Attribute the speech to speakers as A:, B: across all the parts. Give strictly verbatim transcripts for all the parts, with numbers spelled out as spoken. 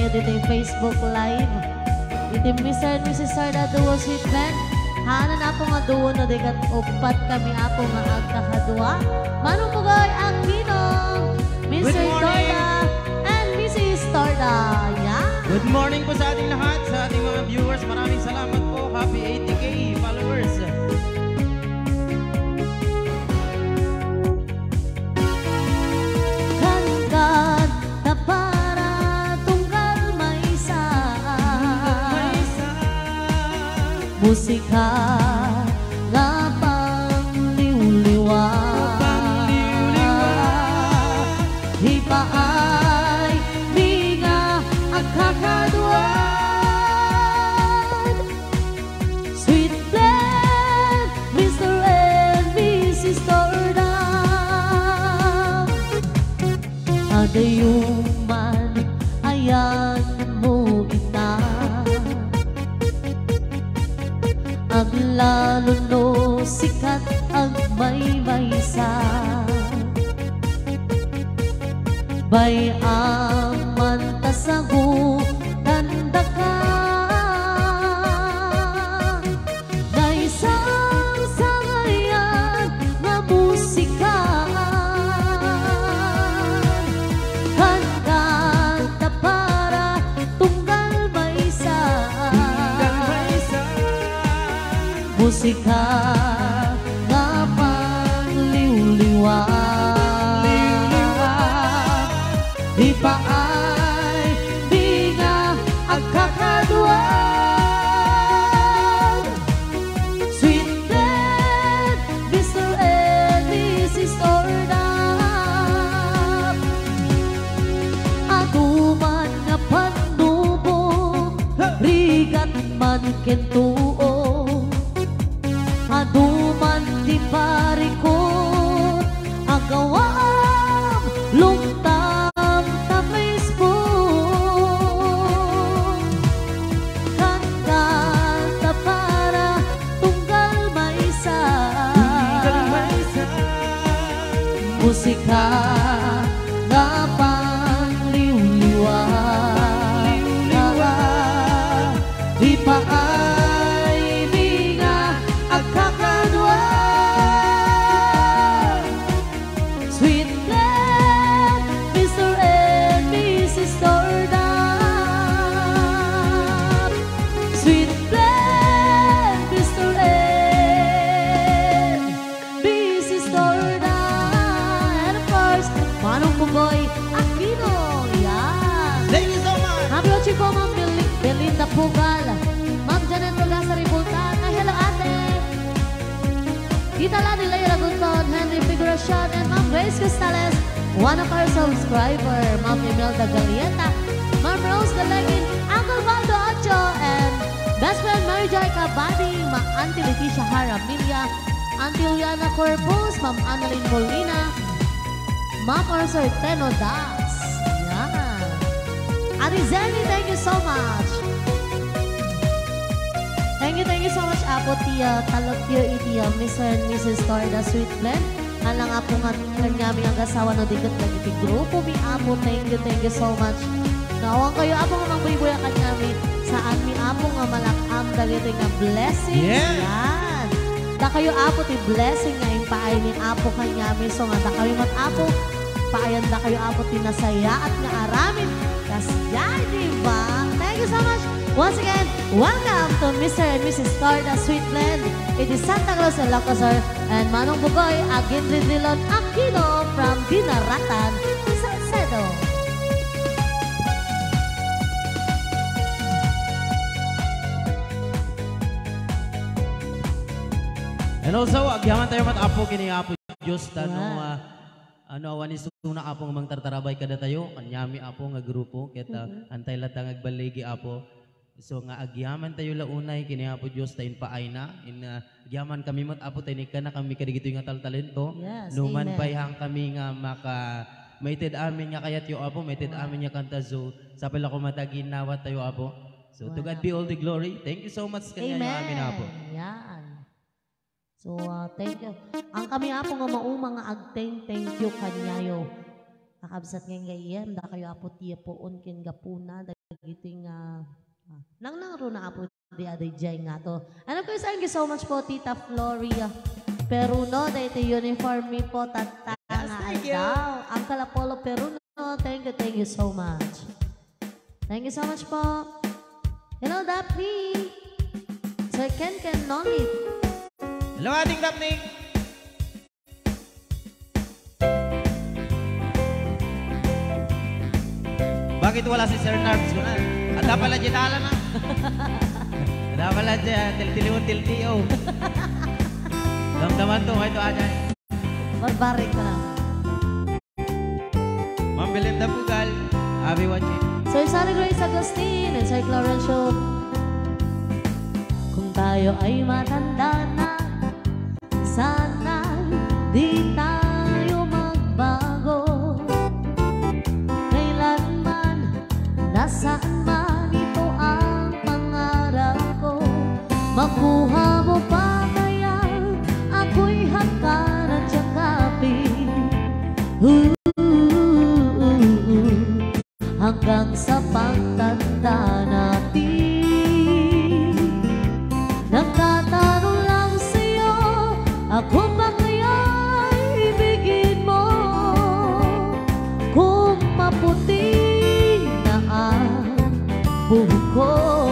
A: kayo dito yung Facebook Live. Ito mister and missus Sarda Duo Sweet Band. Hanan apo nga duo no dekat upat kami apo nga agkakadua. Manong Pugoy Aquino, mister Torda, and missus Torda. Yeah.
B: Good morning po sa ating lahat, sa ating mga viewers. Maraming salamat po. Happy eighty K followers.
A: Kankan na para tunggal maysa. Musika nga pangliw-liwa. Hipaay minga ang kakaduan. Sweet blend, mister and missus Torda. Agayuman, ayan mo ita. Ang lalo no sikat ang may maysa. Bay aman tasago tanda ka. Na isang sangayan nga musika. Kanta para tunggal maysa. Musika nga pangliw-liwa. Di pa ay binga ang kakaduan. Sweet blend, mister and missus Torda. Aduman nga panubog, rigat man kentuo. Aduman di parikot, agawam lungta. Musika nga pangliw-liwa. Di pa ay binga ang kakaduan. Sweet blend, mister and missus Torda. Sweet blend, mister and missus Torda. Manong Pugoy Aquino. Yan.
B: Thank you so much.
A: Happy watching po, Ma'am Bel Belinda Pugal. Ma'am Janet Rogasa Ribultan. Ay, hello ate. Tita Lani Leia Lagunton, Henry Figuracion, and Ma'am Grace Cristales, one of our subscriber. Ma'am Imelda Galieta, Ma'am Rose Galegin, Uncle Valdo Ocho, and best friend Mary Joy Cabadi, Ma'am Auntie Leticia Haramilia, Auntie Juliana Corpus, Ma'am Annalyn Molina, Ma'am Arthur Teno Das. Yan. Arizeni, thank you so much. Thank you, thank you so much, Apo Tia Talagyo Itia, mister and missus Torda Sweet Blend. Halang Apo nga kanyami ang asawa no digat lagi ti grupo mi Apo. Thank you, thank you so much. Nawang kayo Apo nga magbuy-buya kanyami saan mi Apo nga malakam dagiti nga blessings.
B: Yeah.
A: Yan. Da kayo Apo ti blessing nga impaay ni Apo kanyami. So nga da kayo mat Apo paayan da kayo Apo ti nasaya at nga aramin. Kas yan, diba? Thank you so much. Once again, welcome to mister and missus Torda Sweet Blend. It is Santa Cruz and Locosor and Manong Pugoy Agindridilon Aquino from Dinaratan, Salcedo.
B: And also, agyaman tayo mat Apo kini Apo Diyos tano uh, ano awan iso na Apo nga mangtartarabay kada tayo kanyami Apo nga grupo kita mm-hmm. Antay latang agbaligi Apo. So nga agyaman tayo launay kini Apo Dios tayin paay na in uh, agyaman kami mat Apo tayo ka na kami kadigito nga taltalento.
A: Yes,
B: numan payhang kami nga maka maited amin nga kayat yo Apo, maited wow. amin nga kanta zo sa pala ko matagin nawat tayo Apo. So wow. To God be all the glory. Thank you so much kanya yung amin Apo.
A: Yan. So uh, thank you. Ang kami Apo nga maumang nga agteng thank you kanyayo. Nakabsat nga ngayon da kayo Apo tiya po on ken gapuna giting uh, nang nang ro na apo di aday jay nga to. And of course, thank you so much po Tita Floria Peruno, dahil uniform mi po tatangaan
B: Yes,
A: daw. Ang Kalapolo Peruno, thank you, thank you so much. Thank you so much po. Hello, Daphne. Sir Ken Ken Nonit.
B: Hello, ating Daphne. Bakit wala si Sir Narbs ko na? Ada pala dyan alam na. Ada pala dyan, til-tiliw, til-tiyo. Damdaman to, ito ajan.
A: Barbarik ka na.
B: Ma'am Belinda Pugal, Abi Wachi.
A: Sir Sally Grace Agustin and Sir Florencio. Kung tayo ay matanda na, sana di tayo magbago. Kailanman, nasaan man ito ang pangarap ko. Makuha mo pa kaya ako'y hangganan tiyakapin. Ooh, hanggang sa pagtanda natin. Nagtatanong lang sa'yo, ako ba kaya'y ibigin mo? Kung maputi na ang buhok ko,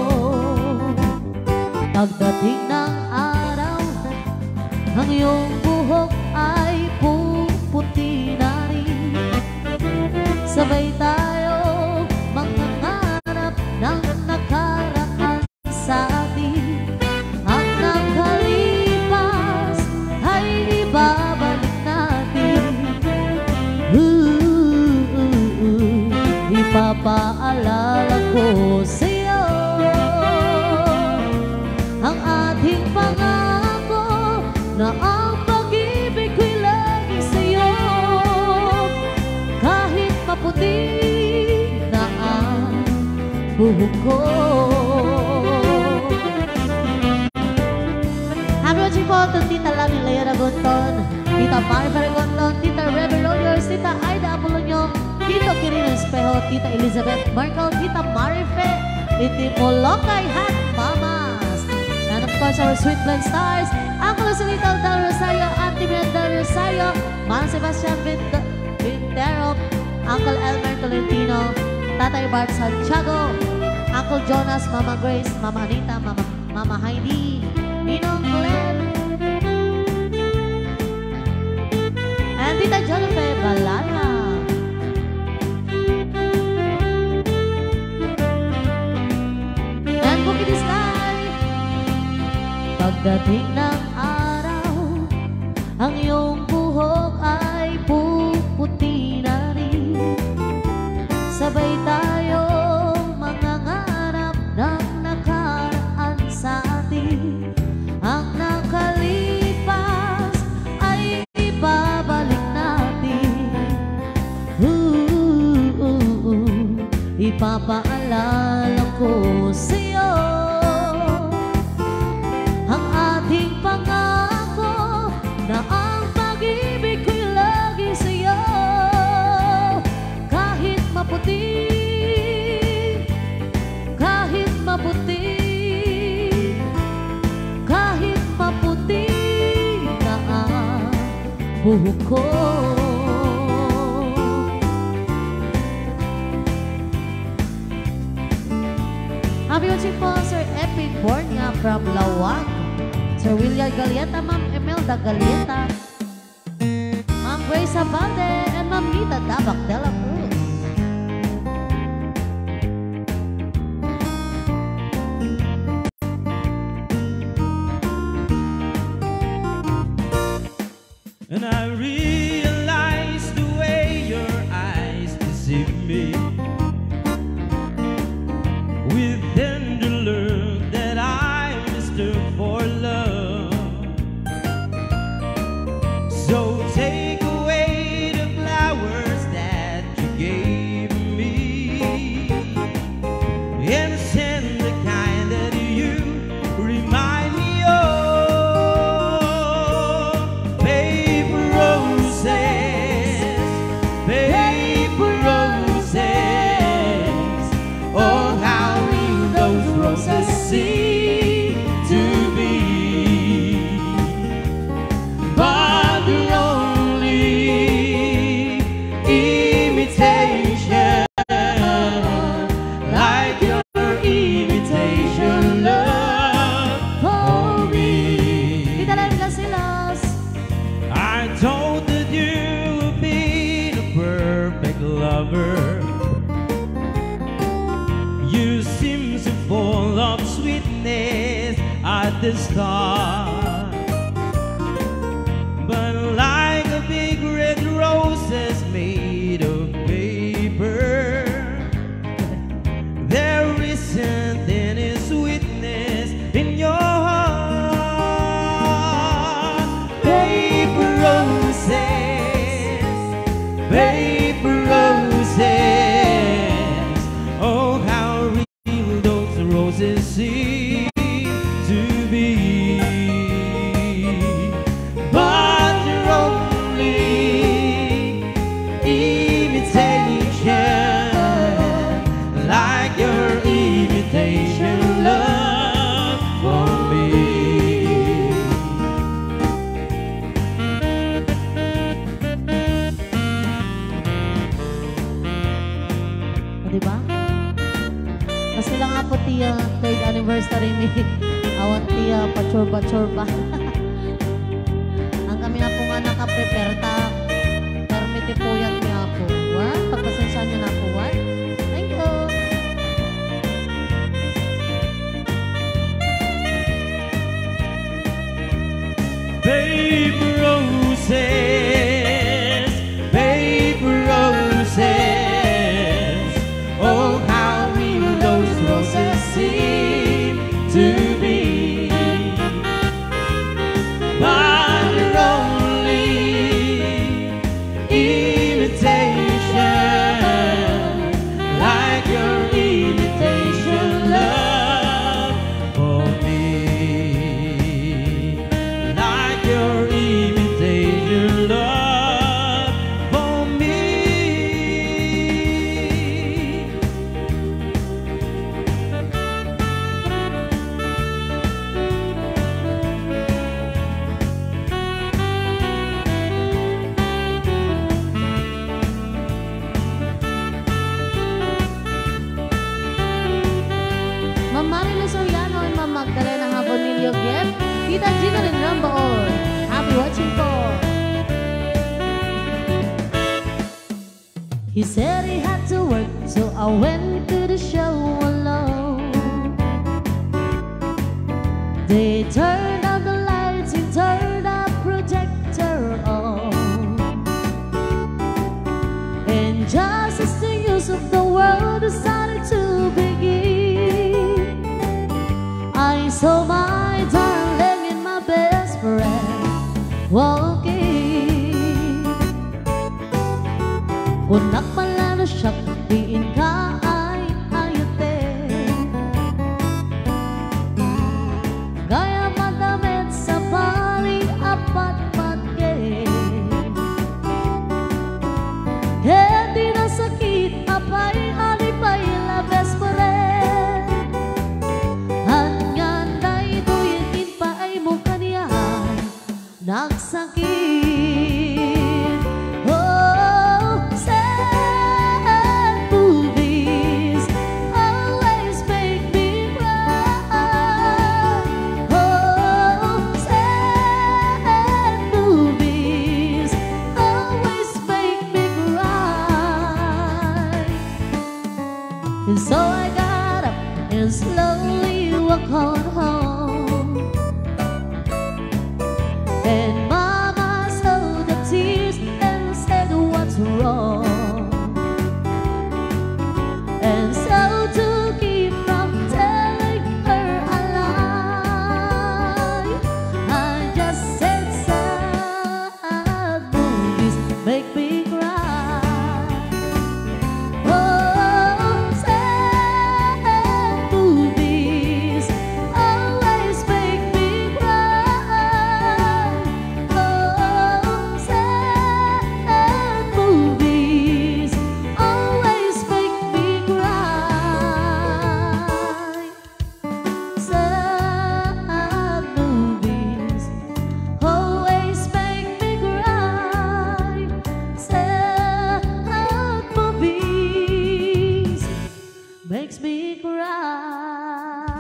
A: pagdating ng araw, ang iyong buhok ay puputi na rin. Sabay tayo mangangarap ng nakaraan sa atin. Ang nakalipas ay ibabalik natin. Ooh, ooh, ooh, ipapaalala ko sa'yo ang ating pangako na ang pag-ibig ko'y lagi sa'yo. Kahit maputi na ang buhok ko. Happy watching po to Tita Lani Lea Ragonton, Tita Mari Paragonton, Tita Rebel Rogers, Tita Aida Apolonio, Tito Quirino Espejo, Tita Elizabeth Marco, Tita Marife, Titi Molokay Hat Mamas, and of course our sweet blend stars, Uncle Lucelito Del Rosario, Auntie Mia Del Rosario, Manang Sebastian Vintero, Uncle Elmer Tolentino, Tatay Bart Santiago, Uncle Jonas, Mama Grace, Mama Anita, Mama, Mama Heidi, Ninong Glenn, and Tita Jolipe Balana. And Cookie the Sky. Pagdating ng araw, ang iyong buhok ay puputi na rin. Sabay tayo mangangarap ng nakaraan sa atin. Ang nakalipas ay ibabalik natin. Ooh, ooh, ooh, ipapaalala ko sa'yo ang ating pangako na ang pag-ibig ko'y lagi sa'yo. Kahit maputi, kahit maputi, kahit maputi na ang buhok ko. Happy watching po, Sir Epic Bornia from Lawag, Sir William Galieta, Ma'am Emelda Galieta, Ma'am Grace Abate, and Ma'am Nita Dabak de la Cruz.
B: And I realize the way your eyes deceive me with tender love that I mistook for love. So take away the flowers that you gave me and send the kind that you remind me of. Paper roses, paper roses, oh how the start. But like a big red roses made of paper, there isn't any sweetness in your heart. Paper roses, paper roses, oh how real those roses seem to be. But you're only imitation, like your imitation love for me.
A: O, diba? Kasi lang nga po tiya, third anniversary mi. Awan tiya, pachorba-chorba. Ang kami na po nga nakaprepare ta. Permiti po yan niya po. What? Pagpasensya niyo na po, what? Thank you.
B: Paper roses, paper roses, oh how real those roses seem to be. But you're only imitation, like your imitation love for me. Like your imitation love for me.
A: Ma'am Marilo Soriano and Ma'am Magdalena Habonillo gift. Tita Gina rin Rambaon. Happy watching po. He said he had to work, so I went to the show alone. They turned out the lights and turned the projector on. And just as the news of the world started to begin, I saw my darling and my best friend walking. Kung nakpala na siya, diin ka ay ayate. Gaya madamit sa bali apat patke. Hindi na sakit, apay alipay la best friend. Hanggang da'y tuyin pa ay mukha niya nagsakit. Oh, sad movies always make me cry. Oh, sad movies always make me cry. And so I got up and slowly walked on home. And Mama saw the tears and said, what's wrong? And so to keep from telling her a lie, I just said sad movies make me cry. Oh, sad movies always make me cry. Oh, sad movies always make me cry. Sad movies always make me cry. Sad movies makes me cry.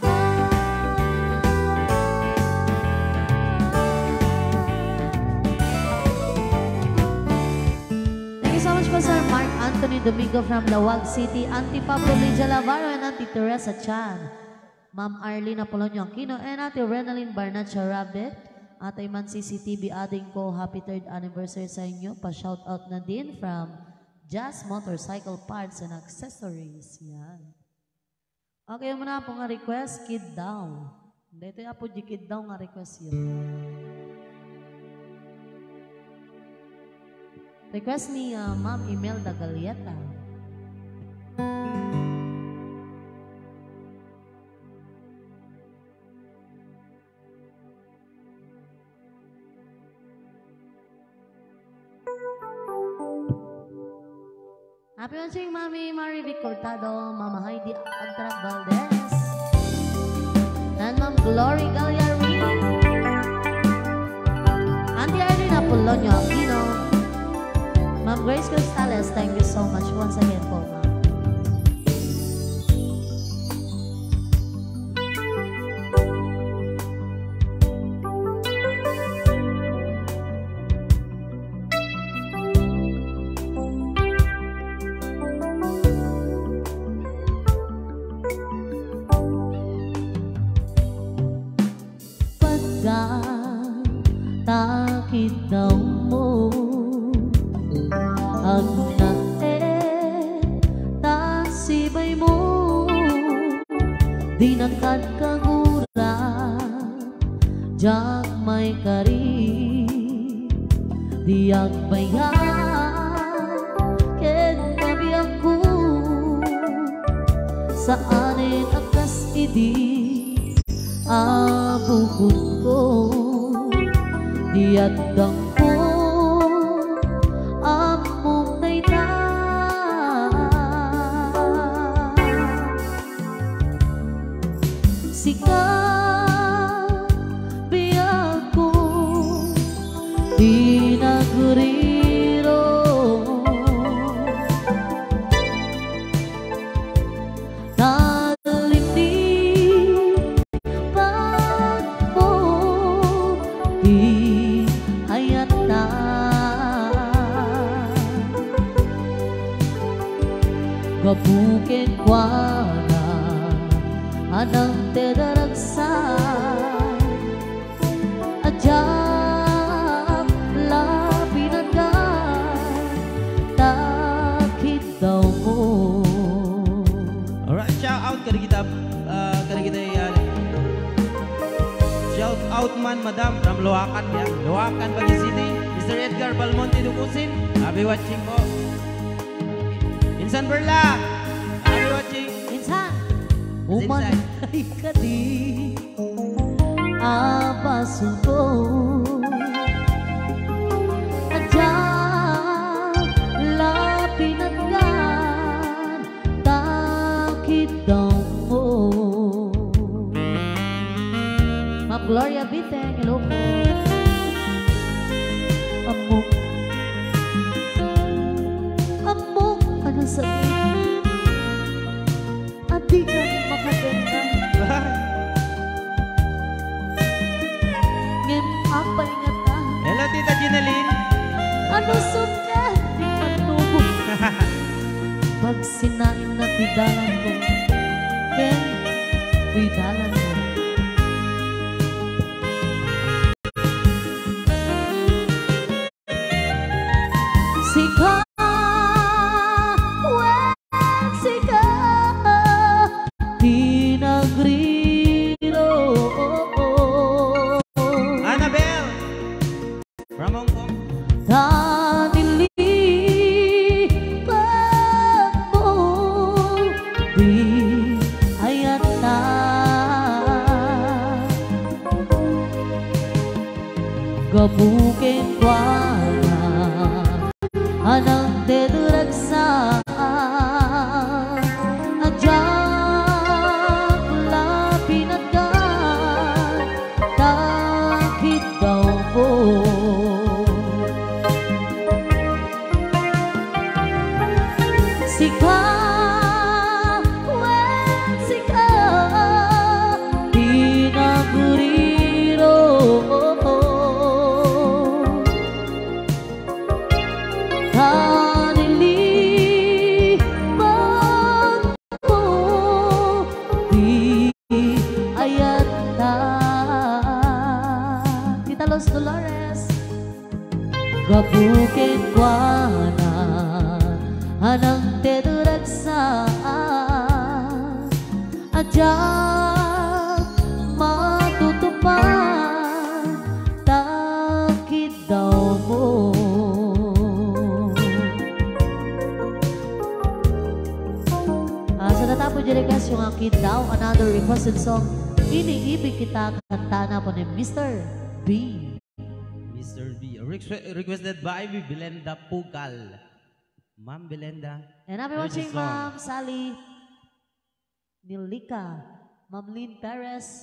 A: Thank you so much po, Sir Mark Anthony Domingo from Lawag City, Auntie Pablo Lydia Lavaro, and Auntie Teresa Chan. Ma'am Arlene Apolonio Aquino, and Ate Renalyn Barnacha Rabbit. Ate Man C C T V adding ko, happy third anniversary sa inyo. Pa-shout out na din from Jazz Motorcycle Parts and Accessories. Yan. Okay, muna po nga request, Kid Daw. Dito yung po di Kid Daw nga request yun. Request ni uh, Ma'am Imelda Galieta. Happy watching, Mami Marivic Cortado, Mama Heidi Agtrac Valdez, and Ma'am Glory Gagliari, Auntie Irene Apolonio Aquino, Ma'am Grace Cristales, thank you so much once again po, Ma'am. Takit daw mo ang nae tasibay mo di nakat kagura jak may kari di agbayan ken kabi ako saanin akas idi abukod ko diadang ko among nayta sika biya ko dinaguriro talimni pag mo di gabukin kwa na anang tedaragsa ajak lapinaga takit daw mo.
B: Alright, shout out kada kita uh, kada kita yan. Shout out man madam from Loacan ya. Loacan Baguio City. Mister Edgar Balmonte Dukusin. Happy watching po. Insan Berla, happy watching.
A: Insan, uman ay kadi abasuko ajak lapinatgan takit daw mo. Ma'am Gloria Biteng, hello po. Amok amok ano sabihin at di ka makaganda ngem apay nga ta.
B: Hello Tita Ginaline.
A: Ano sukat di matubo pag sinain na bidalan ko ken bidalan mo sika gabukin kwa na anang tedaragsa ajak lapinatgan takit daw mo. Sika wen sika dinaguriro Gabukin kwa na anang teduraksa Adya matutupad takid daw mo ah, Sa natapos dyan guys yung akid daw another requested song Iniibig kita kanta na po ni Mister B
B: Mister B, requested by Belenda Pugal. Ma'am Belenda.
A: And I'm watching Ma'am Sally Nilika, Ma'am Lynn Perez,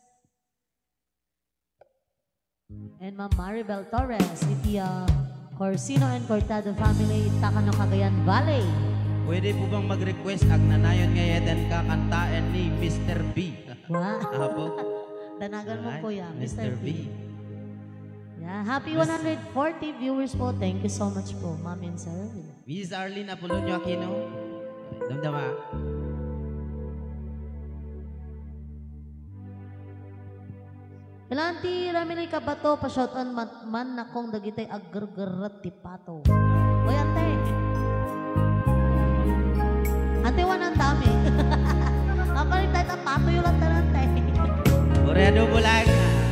A: and Ma'am Maribel Torres, Itia Corsino and Cortado family, Takano, Cagayan Valley.
B: Pwede po bang mag-request ag nanayon ngayon kakantaan ni Mister B?
A: Wow.
B: Apo.
A: Danagan mo po yan, Mister
B: Mister
A: B.
B: B.
A: Yeah, happy one hundred forty viewers po. Thank you so much po, Ma'am and Sir.
B: Miss Arlene Apolonio Aquino. Damdama.
A: Ilanti ramili ka bato pa shout on man, man na kong dagitay aggergerat ti pato. Oy ante. Ante wanan dami. Apa rin tayo pato yung lang tanante.
B: Koreado mo lang.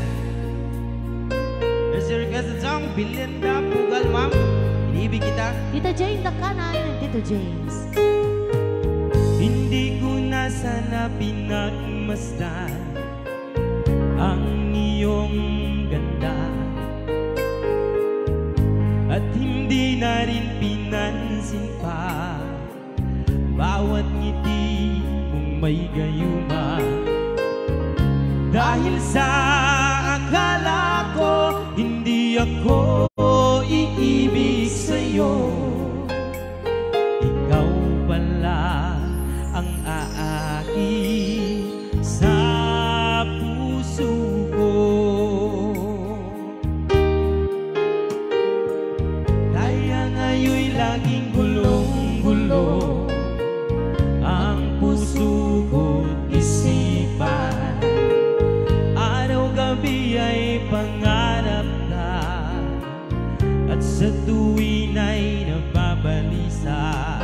B: There's a requested song, Belenda Pugal, ma'am. Iniibig kita.
A: Tita Jane, dakana yun, Tito James.
C: Hindi ko na sana pinagmasdan ang iyong ganda at hindi na rin pinansin pa bawat ngiti mong may gayuma dahil sa akala ko hindi ako iibig sa'yo. Ikaw pala ang aaki sa puso ko. Kaya ngayon'y laging gulong-gulo ang puso ko't isipan. Araw-gabi ay pangarap ka at sa tuwin ay nababalisa.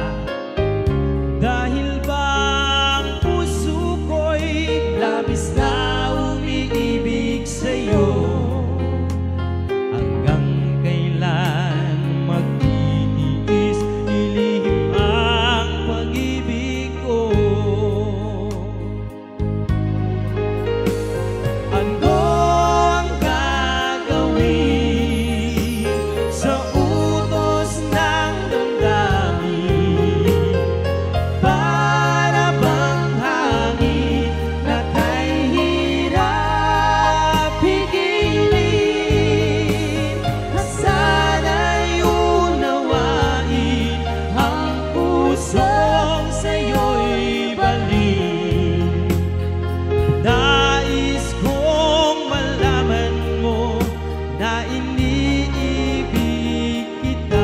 C: Dahil bang puso ko'y labis na umiibig sa'yo. Hanggang kailan magtitiis ilihim ang pag-ibig ko. Ano ang gagawin sa utos ng damdamin? Para bang hangin na kay hirap pigilin. Sana'y unawain ang pusong sa'yo'y balik. Nais kong malaman mo na iniibig kita.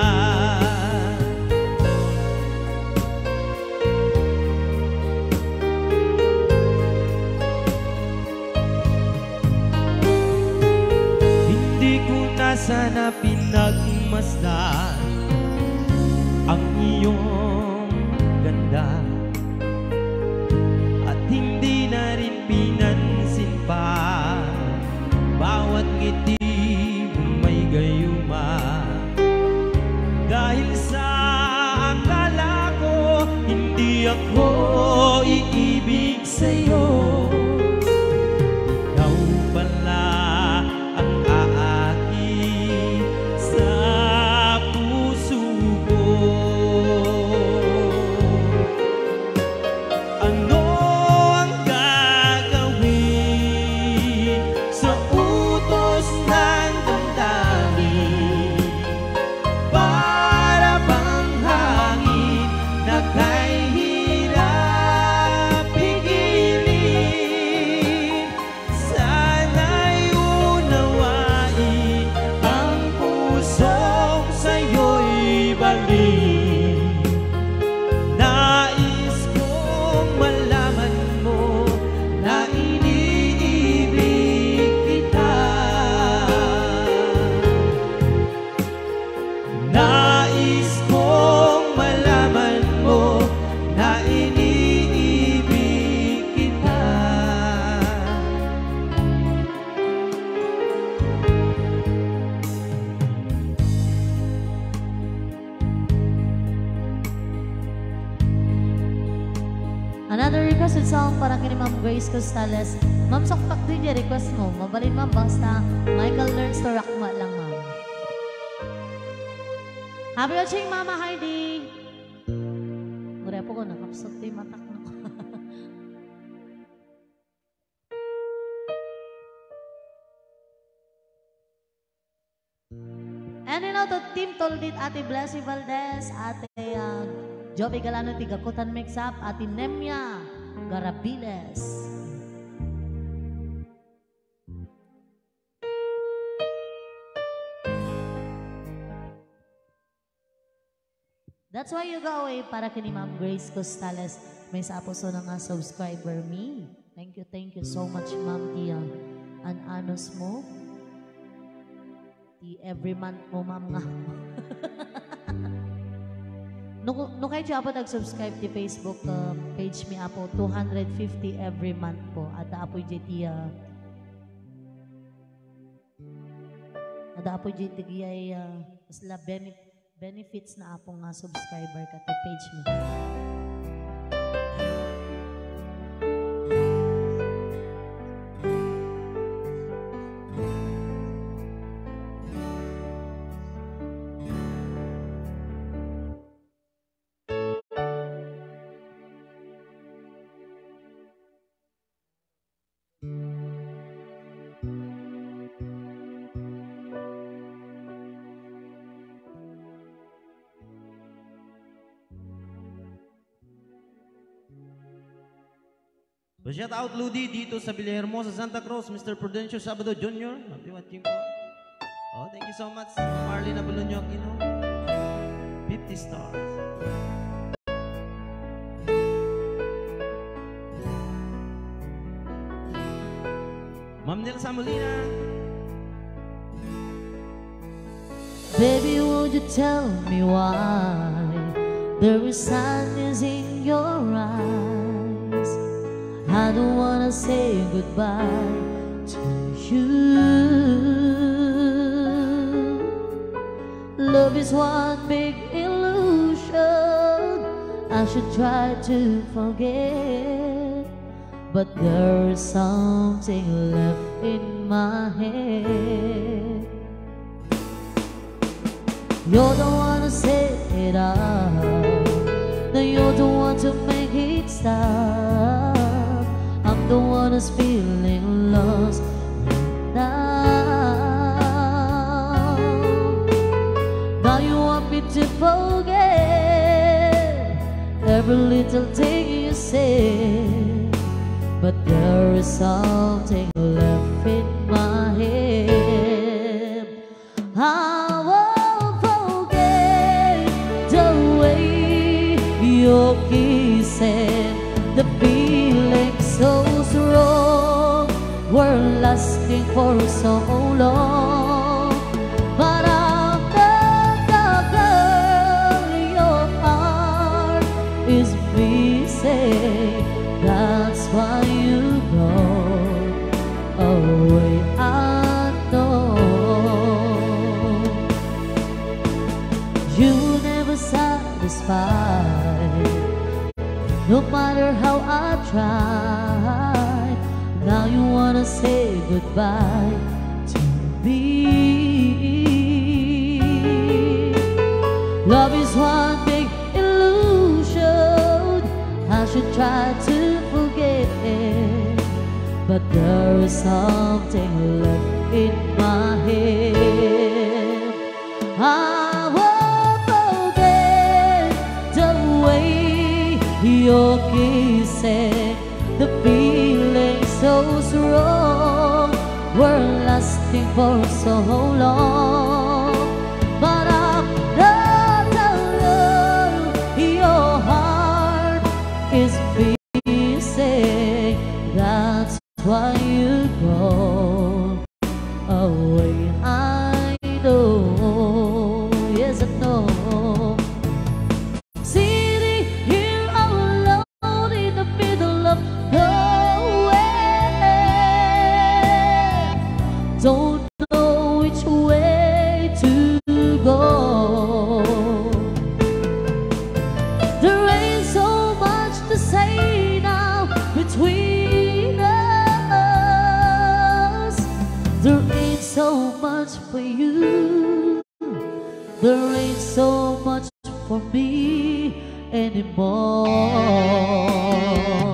C: Hindi ko na sana pinagmasdan ang iyong ganda at hindi na rin pinansin pa bawat ngiti mong may gayuma. Dahil sa akala ko hindi ako iibig sa'yo. Ikaw pala ang aaki sa puso ko. Ano ang gagawin sa utos na
A: Another requested song para kini Ma'am Grace Costales. Ma'am, saktak din yung request mo. Mabalin Ma'am, basta Michael Learns to Rock Ma lang Ma'am. Happy watching Mama Heidi. Ngure po ko, nakapsot din matak na ko. And you know, to Team Toldit, Ate Blessy Valdez, Ate uh, Joby Galano, Tigakutan Mix-Up, Ate Nemia Garabiles. That's why you go away para kini Ma'am Grace Costales. May saposo na nga subscriber me. Thank you, thank you so much Ma'am Tia. An anos mo. Ti every month mo Ma'am nga. no, no kayo siya po nag-subscribe ti Facebook uh, page mi apo two hundred fifty every month po. Ada apo yung tia. Ada apo yung tia uh, sila benefit benefits na apong nga subscriber ka to page mo.
B: Shout out Ludi dito sa Villahermosa, Santa Cruz, Mister Prudencio Sabado Junior Happy watching po. Oh, thank you so much. Marlene Abulonyok, you know. fifty stars. Ma'am Nilsa Molina.
A: Baby, would you tell me why there is sadness in your eyes? I don't wanna say goodbye to you. Love is one big illusion I should try to forget, but there's something left in my head. You're the one to set it up, now you're the one to make it stop. I'm the one who's feeling lost right now. Now you want me to forget every little thing you said, but there is something left in my head. I won't forget the way you're kissing, the feeling so strong, we're lasting for so long. But I'm not the girl your heart is missing. That's why you go away, I know. You never satisfied, no matter how I try. Now you wanna say goodbye to me. Love is one big illusion I should try to forget, but there is something left in my head. I won't forget the way you're kissing, the feeling so strong, we're lasting for so long. But I'm not alone, your heart is missing. That's why you go away, I know. Yes, I know. Sitting here alone in the middle of nowhere, don't know which way there ain't so much for me anymore.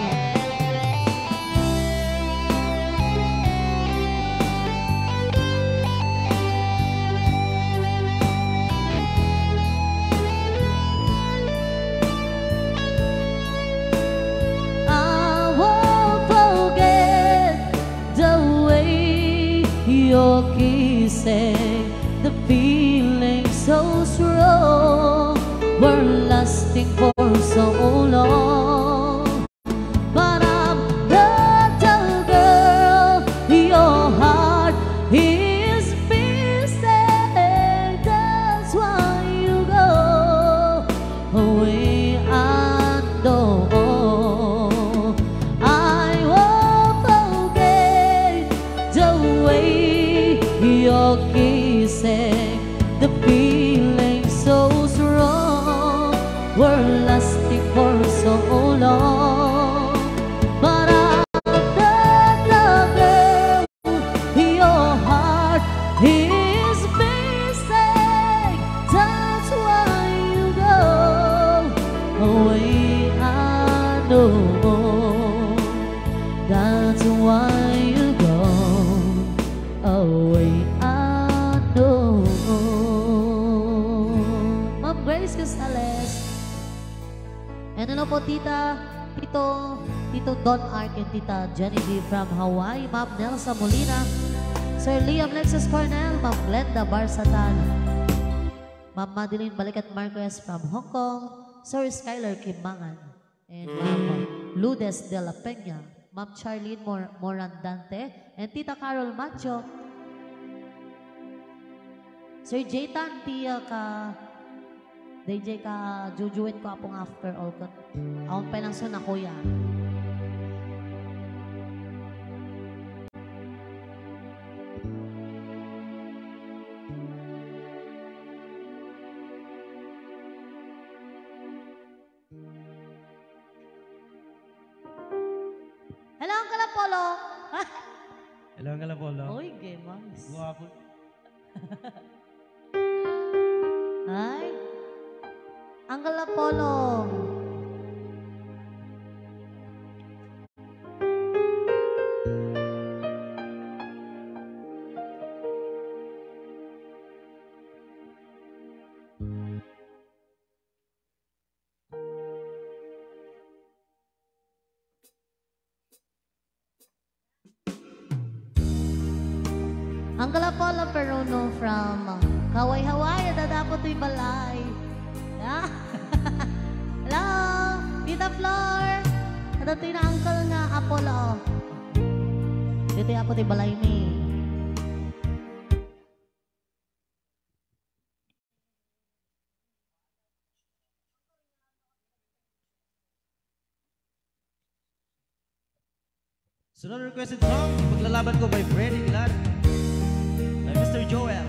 A: Your kissing, the feeling so strong, were lasting for so long. But I'm not the girl your heart is missing. That's why you go away. I know I won't forget the way your kissing, the feeling so strong, were lasting for so long. But I'm not the girl your heart is missing. That's why you go away. I know that's why you go away. Grace Costales. And hello po tita, tito, tito Don Ark and tita Jenny B from Hawaii, Ma'am Nelsa Molina, Sir Liam Lexus Cornell, Ma'am Glenda Barsatan, Ma'am Madeline Balikat Marquez from Hong Kong, Sir Skylar Kimmangan, and Ma'am Lourdes de la Peña, Ma'am Charlene Mor Morandante, and tita Carol Macho, Sir Jaytan, tiya ka D J ka jujuin ko apong after all ko. Akong penangso na kuya. Hello, Uncle Apollo.
B: Hello, Uncle Apollo.
A: Uy, gamers.
B: Guwapo.
A: Hi. Uncle Apollo. Uncle Apollo Peruno from Hawaii, Hawaii. Dadapo to'y balay. Yeah. Hello, Tita Flor. Ito to'y na uncle nga Apollo. Dito yung apo to'y balay ni.
B: Sunod requested song, Paglalaban Ko by Freddy Aguilar, by Mister Joel.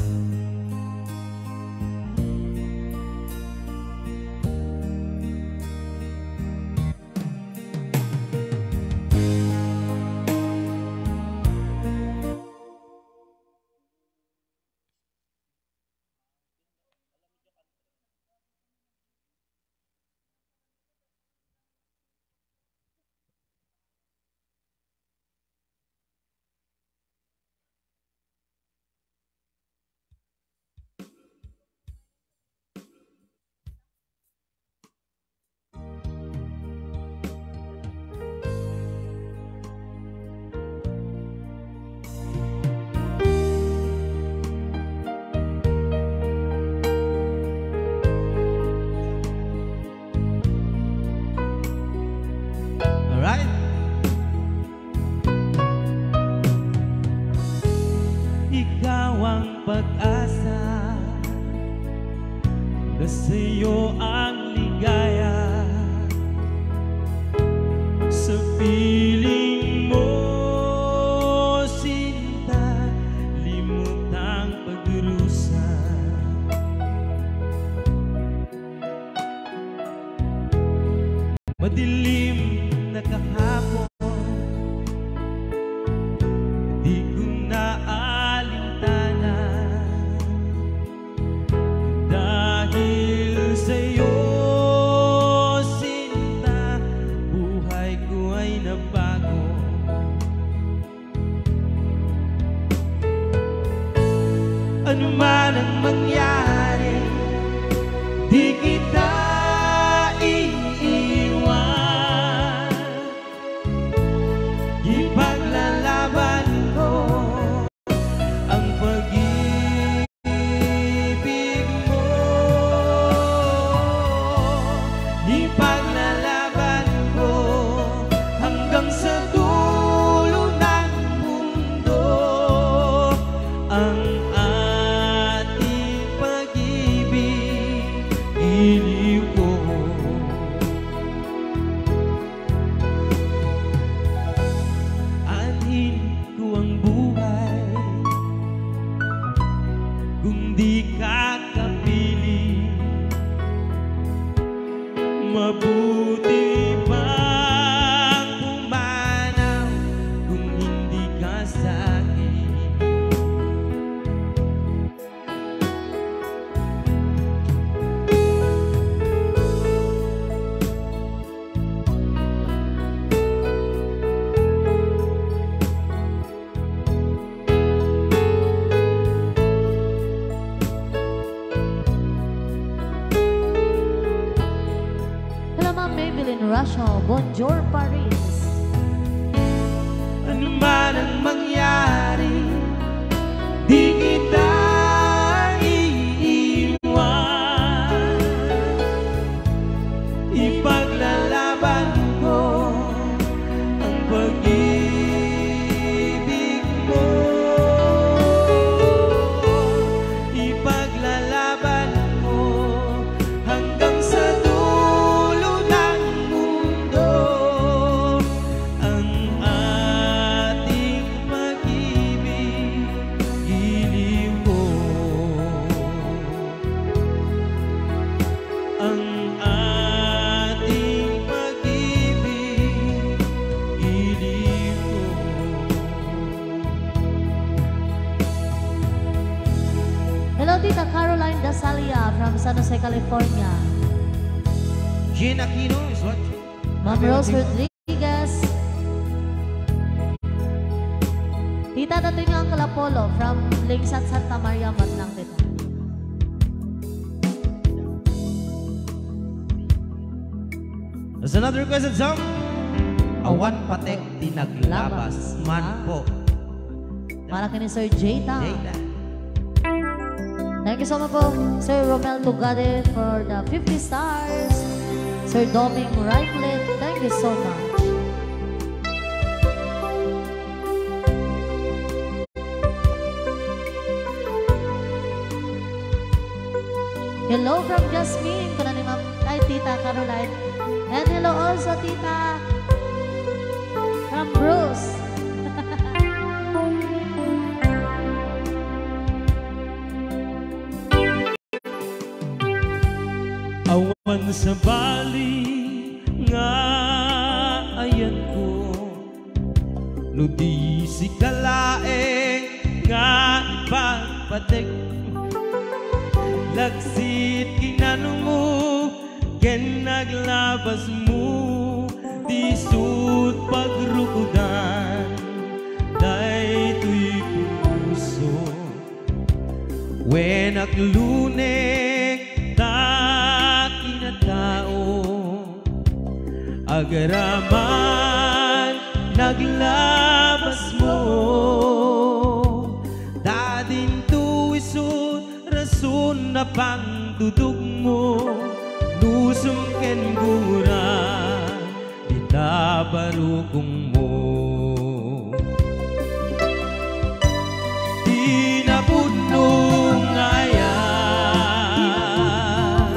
C: pag-asa, sa'yo ang ligaya. Sa piling mo, sinta, limutang pagdurusa. Madilim na kahapon, di ko na alintana man ang mangyari, di kita iiwan. Ipaglalaban ko ang pag-ibig mo. Ipaglalaban ko hanggang sa dulo ng mundo ang ating pag-ibig. Iliw ko, anhin ko ang buhay kung di ka kapiling. Mabuti pang pumanaw kung hindi ka sa'kin.
A: Hello, Ma'am Maybelline Russia. Bonjour, Paris.
C: Ano man ang mangyari, di kita iiwan. Ipaglalaban ko ang pag-ibig mo. Ipaglalaban ko hanggang sa dulo ng mundo ang ating pag-ibig. Iliw ko ang ating pag-ibig. Iliw ko.
A: Hello, Tita Caroline Dasalia from San Jose, California.
B: Jean Aquino is what?
A: Ma'am Rose Rodriguez. Tita Datingang Kalapolo from Lingsat, Santa Maria, Matlang, Tita.
B: There's another requested song. Awan patek tinaglabas man po.
A: Para kay ni Sir Jayta.
B: Jayta.
A: Thank you so much po, Sir Romel Tugade for the fifty stars. Sir Doming Reichlet, thank you so much. Hello from Jasmine, kuna ni Ma'am kay Tita Caroline. And hello also Tita from Bruce.
C: Awan sa bali nga ayan ko, no di si kalaeng nga ipagpatek. Lagsit kinano mo, ken naglabas mo, di sud pagrukudan, day tuy puso. When agluneg ta kinatao, agaraman naglabas mo, dadin tu isud rason na pangdudug mo, nusum ken gura itabarugong mo. Di na punong ayan,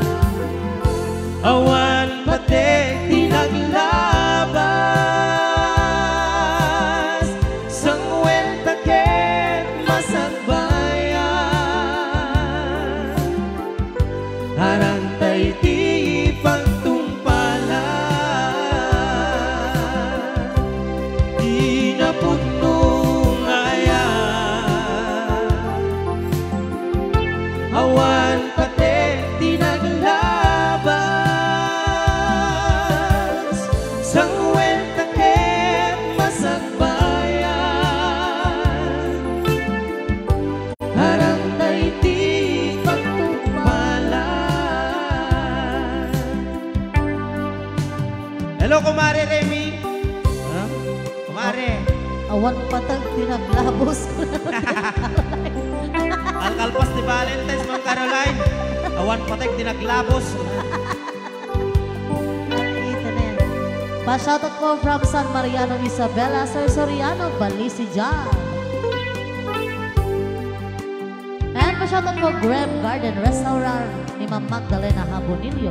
C: awan patek tinaglabas, sang wenta ken masagbayan, harantay ti pagtumpalan. Di na punong ayan, awan patek tinaglabas, sang wenta ken masagbayan, harantay ti Hello, Kumare Remy. Huh? Kumare.
A: Awan patag tinaglabos ko na.
C: Alkalpas ni Valentine's, Ma'am Caroline. Awan patag tinaglabos.
A: Ito na yan. Pa-shoutout ko from San Mariano, Isabela, Sir Soriano, Balisi dyan. And pa-shoutout ko Grab Garden Restaurant ni Ma'am Magdalena Habonillo.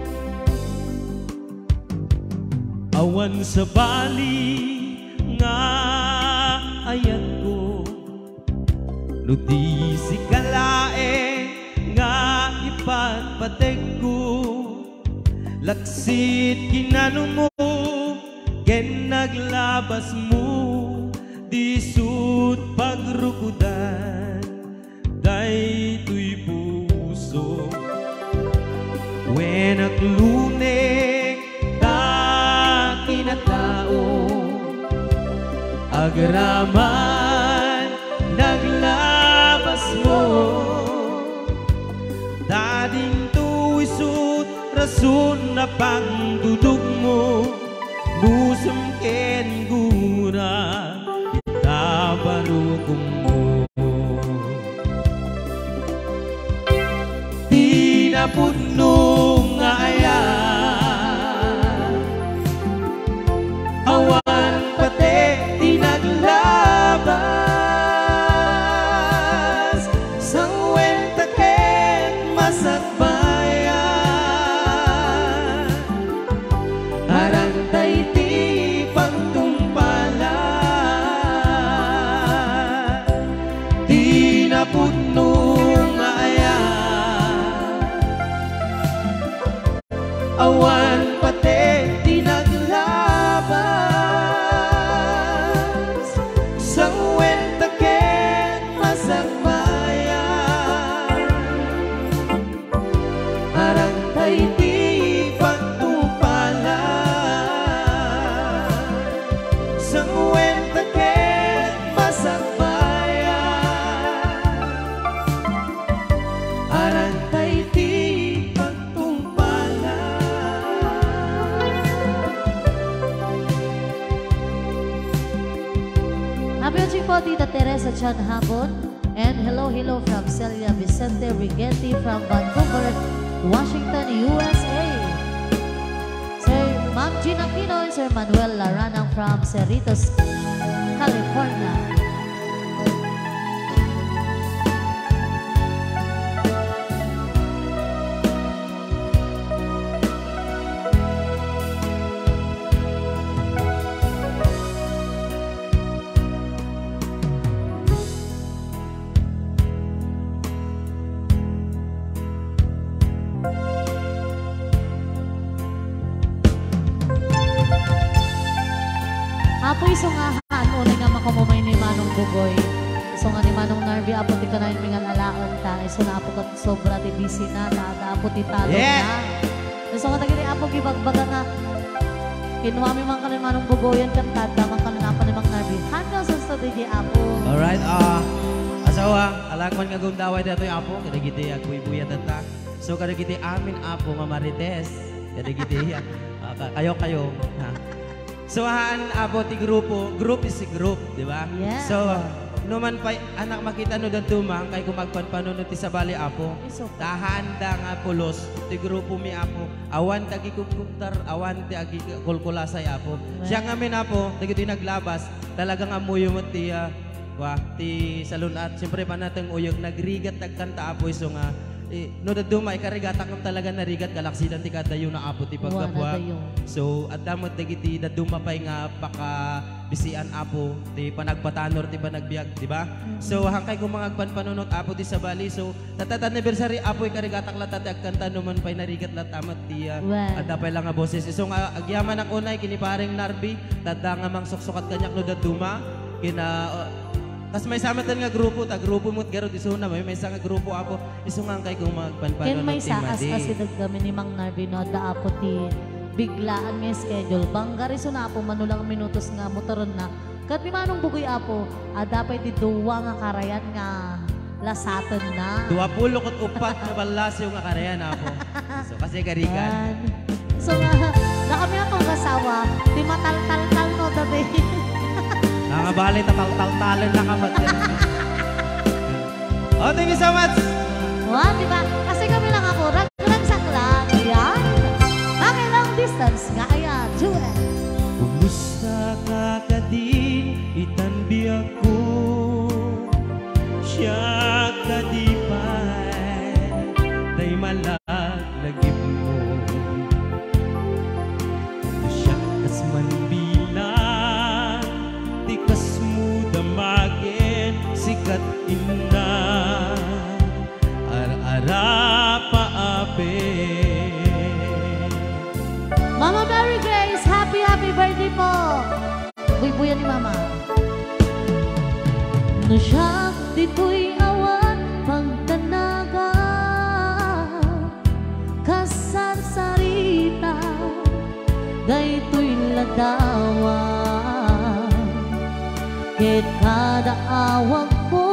C: Awan sa bali nga ayan ko, no di si kalae nga ipagpateg ko, laksit kinano mo ken naglabas mo, di sud pagrukudan day tuy puso when agluneg ta kinatao agraman naglabas mo, dading tuwisut rason na pangdudog mo, nusem ken gura kita barukong mo. Di na puno nga ayan, awan pati tinaglabas, sang wenta ken masakbayan, harang tay ti pagtumpalan, di na puno nga ayan, awan pati tinaglabas, sang wenta ken masakbayan, harang tay ti pagtumpalan, sang wenta ken masakbayan, harang tay ti pagtumpalan.
A: Happy watching po, Tita Teresa Chan Habon. And hello, hello from Celia Vicente Rigetti from Vancouver, Washington, U S A. Sir Ma'am Gina Aquino and Sir Manuel Laranang from Cerritos, California. Apo isungahan mo nga makamumay ni Manong Bugoy. Iso nga ni Manong Narvi, apo ti kanayin mingan alaon ta. Iso na apo kat sobra ti busy na, tada apo ti talo
C: Yeah.
A: na. Iso nga tagini apo gibagbaga nga. Kinuwami man ka ni Manong Bugoyan kan tada, man ka na ni Mang Narvi. Handa sa strategy apo.
B: Alright, ah, asawa, alakman nga gundaway dito yung apo, kada giti agbuy-buya tata. So kada giti amin apo nga marites, kada giti ah, kayo-kayo, ha. So haan apo ti grupo, group is a group, di ba?
A: Yeah.
B: So numan pa anak makita no dantumang kay kumagpanpanuno ti sabali apo.
A: Iso.
B: Tahanda nga pulos ti grupo mi apo. Awan tagi kumkumtar, awan ti agi kulkulasay apo. Siya nga min apo, dagiti naglabas, talagang amuyo mo ti ah, wa ti salon at siyempre pa nateng uyog nagrigat tagkanta apo iso nga eh, no dadumay karigatak ng talaga narigat galaksidan ti kadayo na apo ti pagkabwa. So at damot dagiti daduma pay nga paka bisian apo ti panagpatanor ti panagbiag, di ba? Mm-hmm. So hangkay kung mga agpanpanunot apo ti sabali. So tatat anniversary apo karigatak latat ti agkanta numan pay narigat latamat ti uh,
A: wow.
B: Adda pay lang nga boses. So nga agyaman ang unay kini paring Narvi tadda nga mang suksukat kanyak no daduma kina uh, tas may samatan nga grupo, ta grupo mo't garo isuna may may isa nga grupo apo isungang kay kung magpanpanon
A: Ken may
B: ti
A: saas
B: Madi.
A: kasi dagdamin ni Mang Narvi no da apo ti biglaan nga schedule. Bangga riso na apo manulang minutos nga motoron na. Kat ni Manong Bugoy apo, adapay ti duwa nga karayan nga lasaten na.
B: Dua pulo kot upat na balasyo nga karayan apo. So kasi karigan.
A: Yan. So nga Na kami na pang kasawa. Di matal-tal-tal no, dati.
C: Nakabali, tatal-tal-talan na kamat. Oh, thank you so much.
A: Wow, di ba? Kasi kami lang ako, rag-ragsak lang. Ayan. Bakit long distance nga? Ayan, Jewel.
C: Kumusta ka ka din, itanbi ako. Siya ka di pa'y, tay malaglagip mo. Siya kas man bilang, tikas mo damagin, sikat ina, ar-ara paape.
A: Mama Mary Grace, happy, happy birthday po. Buy-buyan ni Mama. No siya, dito'y awan, pagtanaga, kasarsarita, dayto'y ladawa. Ket kada awag mo,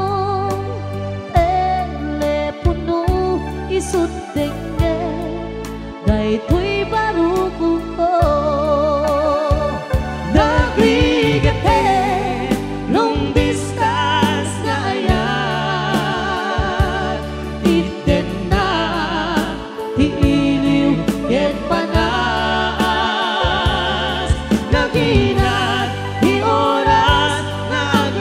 A: telepono, isut denge, dayto'y baruko ko. Nagligate, long distance nga ayan, iten na, tiiliw, ket panas, naginat, di oras na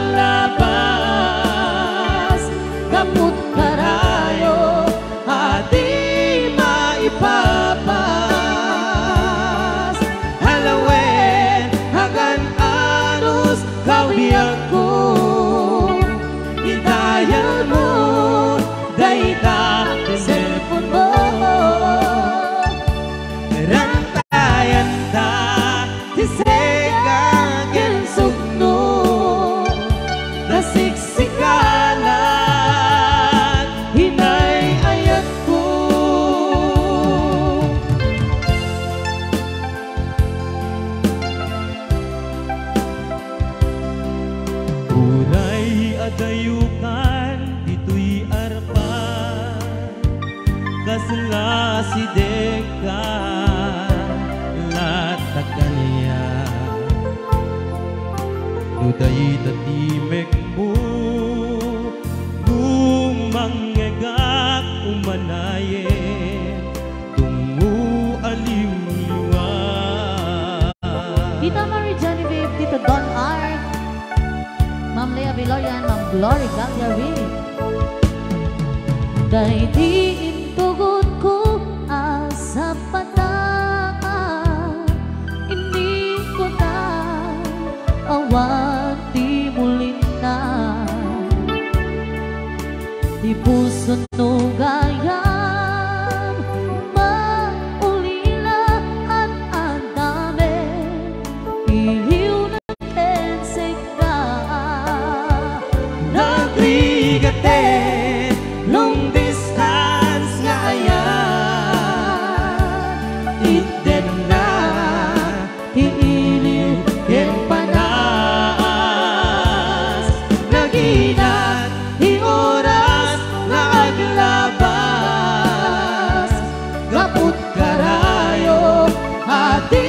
A: aglabas, kaput karayo, ati maipapas, halawen, hagan anus, kawiyak ko, idayal mo, dayta, cellphone mo, rantayan ta, tisega, gensugno, nasiksikalan, hinay ayat ko. Uray adayukan, dito'y arpan, kasla si Deka, latakan niya. Nuday tatimek mo, ngumangegak umanaye, tungu aliwliwa. Tita Marie Genevieve, Tito Don R, Ma'am Lea Vilorian, Ma'am Glory Gagliari. Dahil diin tugot ko asa pataan, hindi ko na awan di mulin na. Di puso no gayam, maulila at ang dami, iliw na tensig ka.
C: Nagligate, long distance nga ayan, iten na, tiiliw, ken panas, naginat, di oras na aglabas, kaput karayo, ati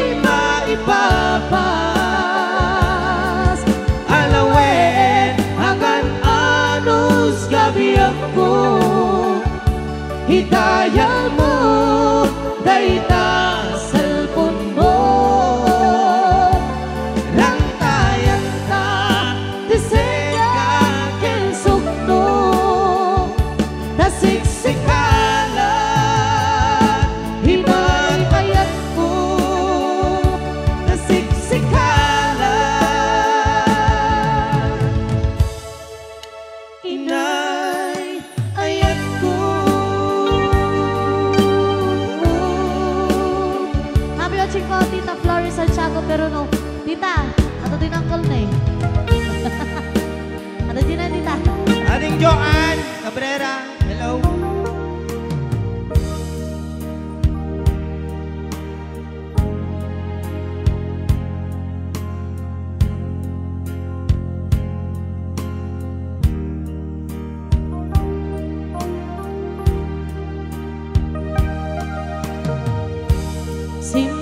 C: maipapas, alawen, hagan anus, gabiyak ko, hidayal mo, dayta, cellphone mo, rantayan ta, tisega, kensugno, nasiksikalan, hinay ayat ko, nasiksikalan, inay ayat ko.
A: Happy watching po, Tita Flores Santiago Peruno. Tita, ato din ang call na eh. Ato din na, Tita.
C: Ating Joanne Cabrera, hello.
A: Sim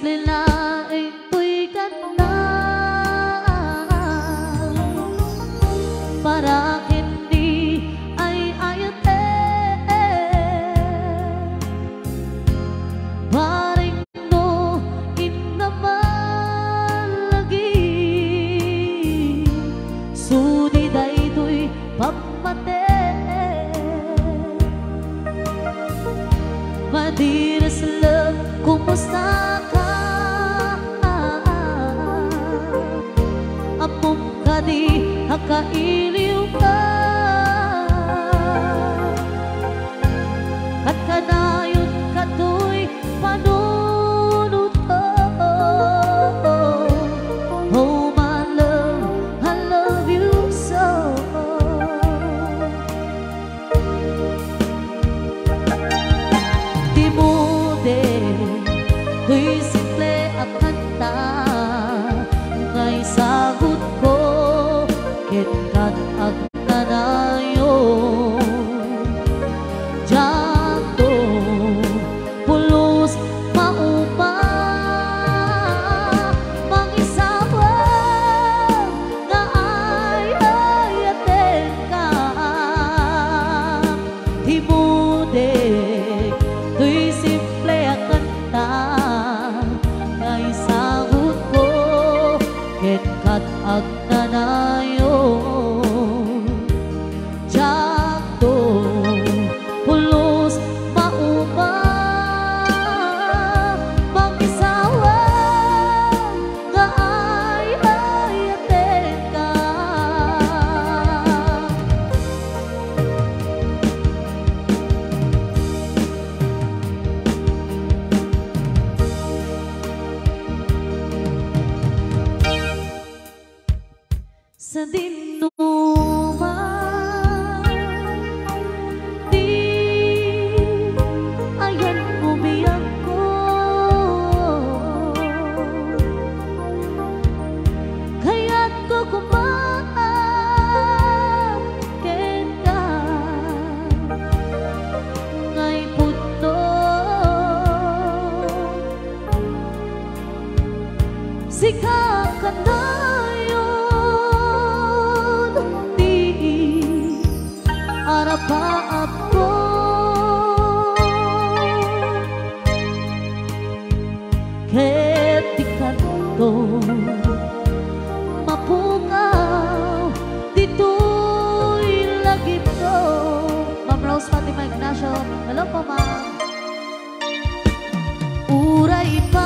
A: simple na ito'y ganda para hindi ay ayate paring no inaman lagi sudi da ito'y pamate madiras love kumusta ka amom ka di hakailiw ka at kanayon ka to'y panunod ko. Oh my love, I love you so. Di mo din to'y simple at kanta ngay sagot ko kitkat at nanayon jato pulos mauma mangisawa nga ay ayaten ka di mo dek to'y simple at kanta ngay sagot ko kitkat at nanayon jato pulos mauma mangisawa nga ay ayaten ka. Sa dinuman di ayan umiyak ko kaya't ko kumaken ka ngay puno sikap ka na arapaap ko ketikan ko mapungaw dito'y lagip ko. Ma'am Rose Fatima Ignacio, hello po ma'am. Uray pa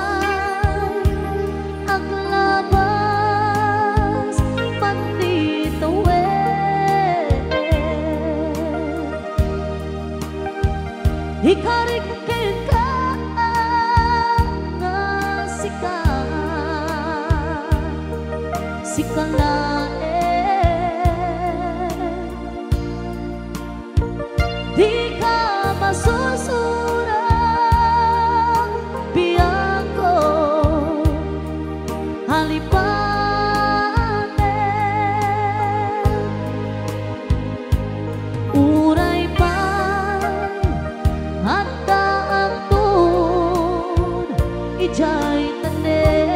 A: ang labas pandito hikarik ka nga sika sika lae di ka masusurang biyak ko halipane uray pa handa ang tun ijay tane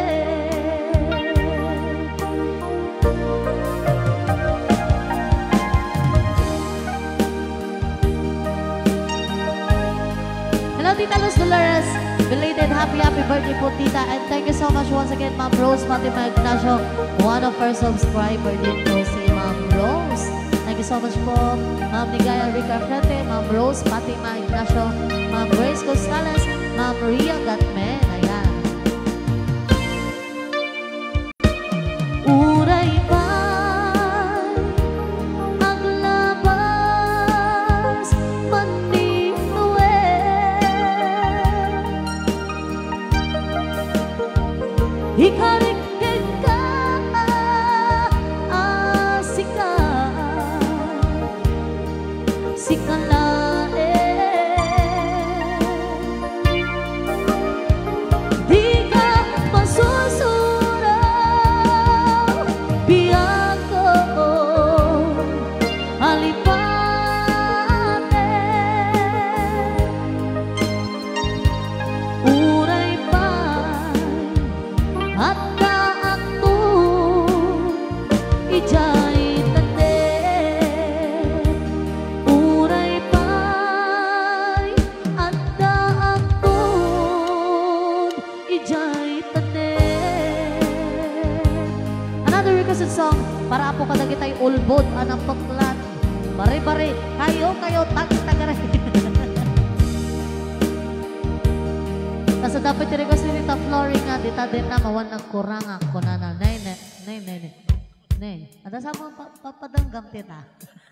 A: hello Tita Luz Dolores, belated happy happy birthday po Tita, and thank you so much once again Ma'am Rose Fatima Ignacio, one of our subscriber din po si Ma'am Rose. Thank you so much po, Ma'am Ligaya Rica Frente, Ma'am Rose Fatima Ignacio, Ma'am Grace Costales, Ma'am Maria Gatmen. Ayan. Uray pa ang labas maninuwe hikarik ka asika sikalae di ka masusuraw biyak ko halipane uray pa ijay tanen. Another requested song para po kada kitay ulbod anang paglan. Bari-bari kayo kayo tag-tagaray. Nasa dapat i-request ni Tita Flory nga dita din na mawan nagkurang ako na na nay nay nay nay nay nay. Ada sa mo papadanggam tita.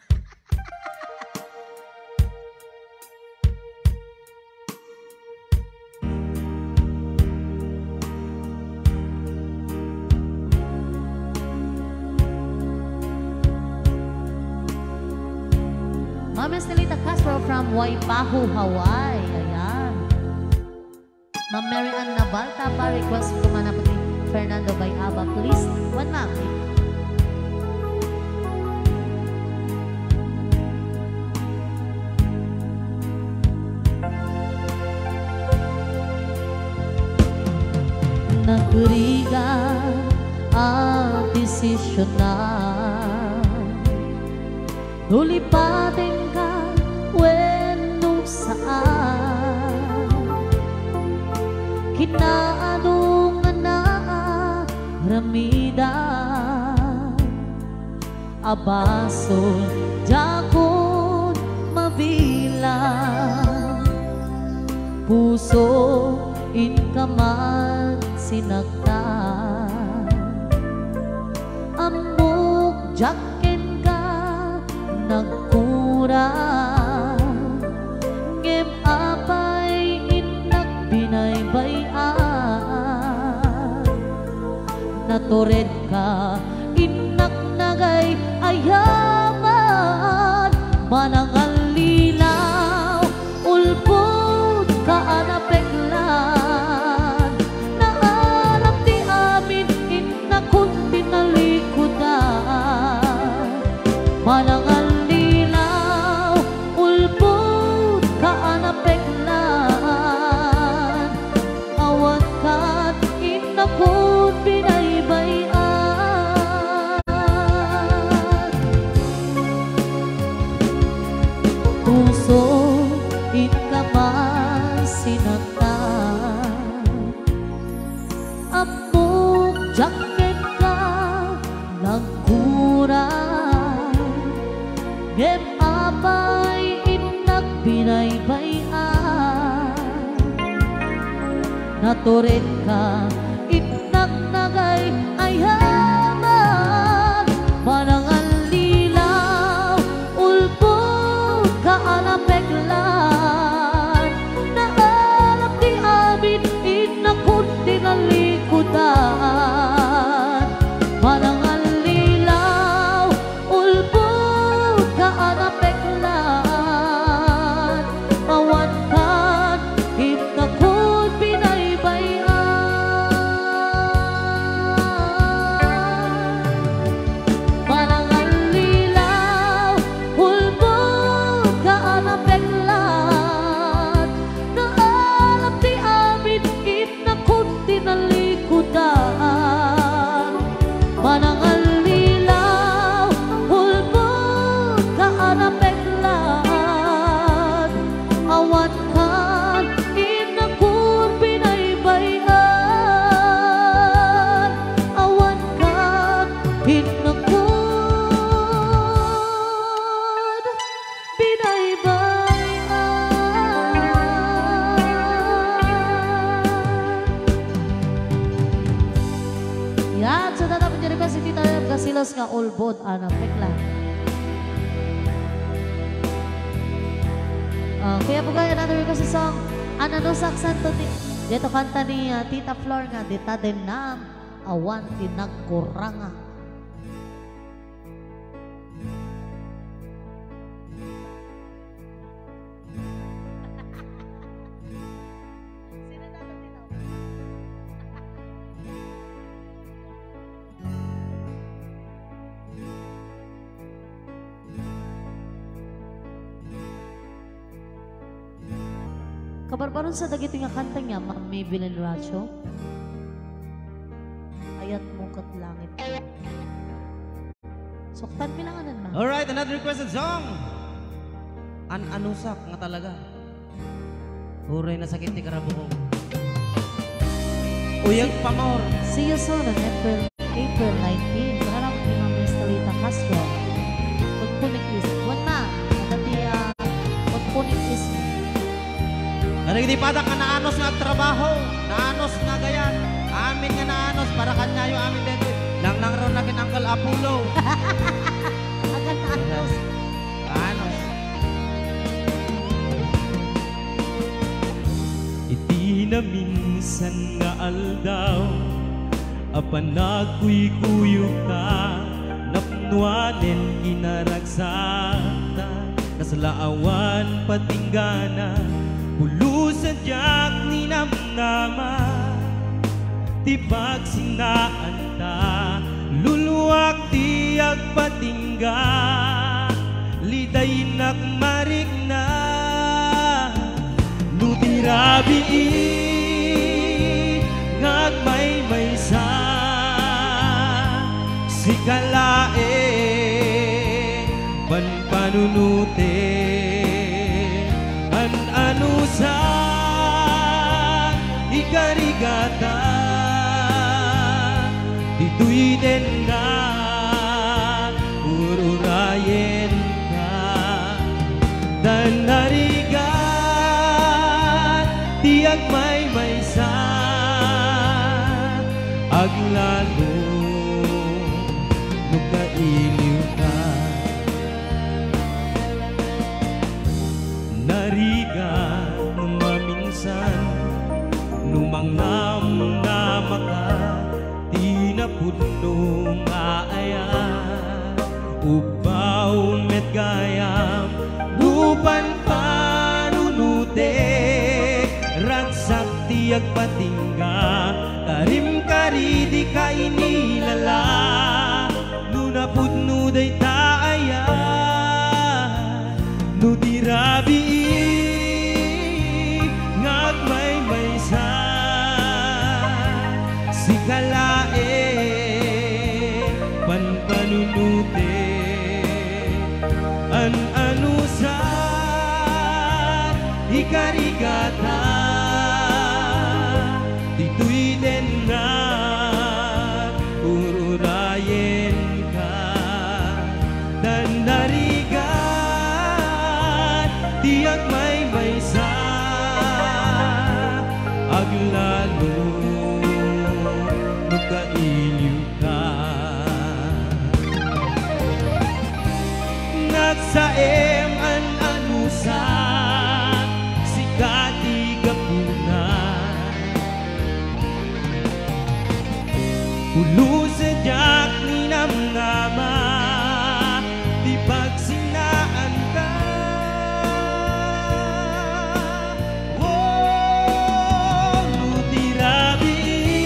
A: Ma'am Estelita Castro from Waipahu, Hawaii. Ayan. Ma'am Mary Ann Nabalta pa request ko man po ni Fernando Bayaba. Please, one ma'am. Nagriga ang desisyon na lulipatin ka wenno saan kinaanong na ramida abasol jakon mabilang puso inkaman sinagtan amok jaken ka nagkurang ngem apay inak binaybayan natured ka inak nagay ayaman manangal lilaw ulpod ka anapeglan naarap ti amin inakon tinalikudan manangal naturid ka inak nagay ayaman manangal lilaw ulpod ka anapeglan naalap di amin inakot tinalikudan manangal lilaw ulpod ka anapeglan awan kan inakot silos nga ulbod ana pekla. Uh, kaya po kaya another request song Anano Saksan to dito kanta ni uh, Tita Flor nga dita din nam awan tinagkuranga. Kabarbaron sa dagito nga kanta niya, Ma'am Maybelline Racho. Ayat mo kat langit ko. Suktan pinanganan, Ma'am.
C: Alright, another requested song. An-anusak nga talaga. Huray na sakit ni Karabukong. Uyag pamor.
A: See you soon on April, April nineteenth. Karang ni Ma'am Estelita Castro. Pagpunik is. One na. Natatiya. Pagpunik is.
C: Narig di padak ka naanos nga trabaho. Naanos nga gayan. Amin nga naanos para kanya yung amin dito. Nang nang ron na kin Uncle Apollo.
A: Agan naanos.
C: Naanos.
D: Iti na minsan nga aldaw apan nagkuy-kuyog ka napnuanen kinaragsata kasalaawan patinggana pulusan diyak ni namnama tibag sinaan ta luluwak tiyag patingga liday nakmarigna nutirabi ngagmay maysa sikalae panpanunute an anusa ikarigata dito'y din na ururayen ka dan narigat tiyak may maysa aglalo nukailiw ka narigat maminsan numangnam na maka tinapudno nga aya ubaw met gayam nupan panunute ragsak tiyag patingga karim karidi ka inilala nunapudno day taaya nutirabi ngagmay maysa sikalae panpanunute an anusan ikarigata dito'y din na ururayen ka dan narigat tiyak may maysa aglalo nukailiw ka nagsaem an anusan sikati gapunan ulusadyak ni namnama di pagsinaan ka oh nutirabi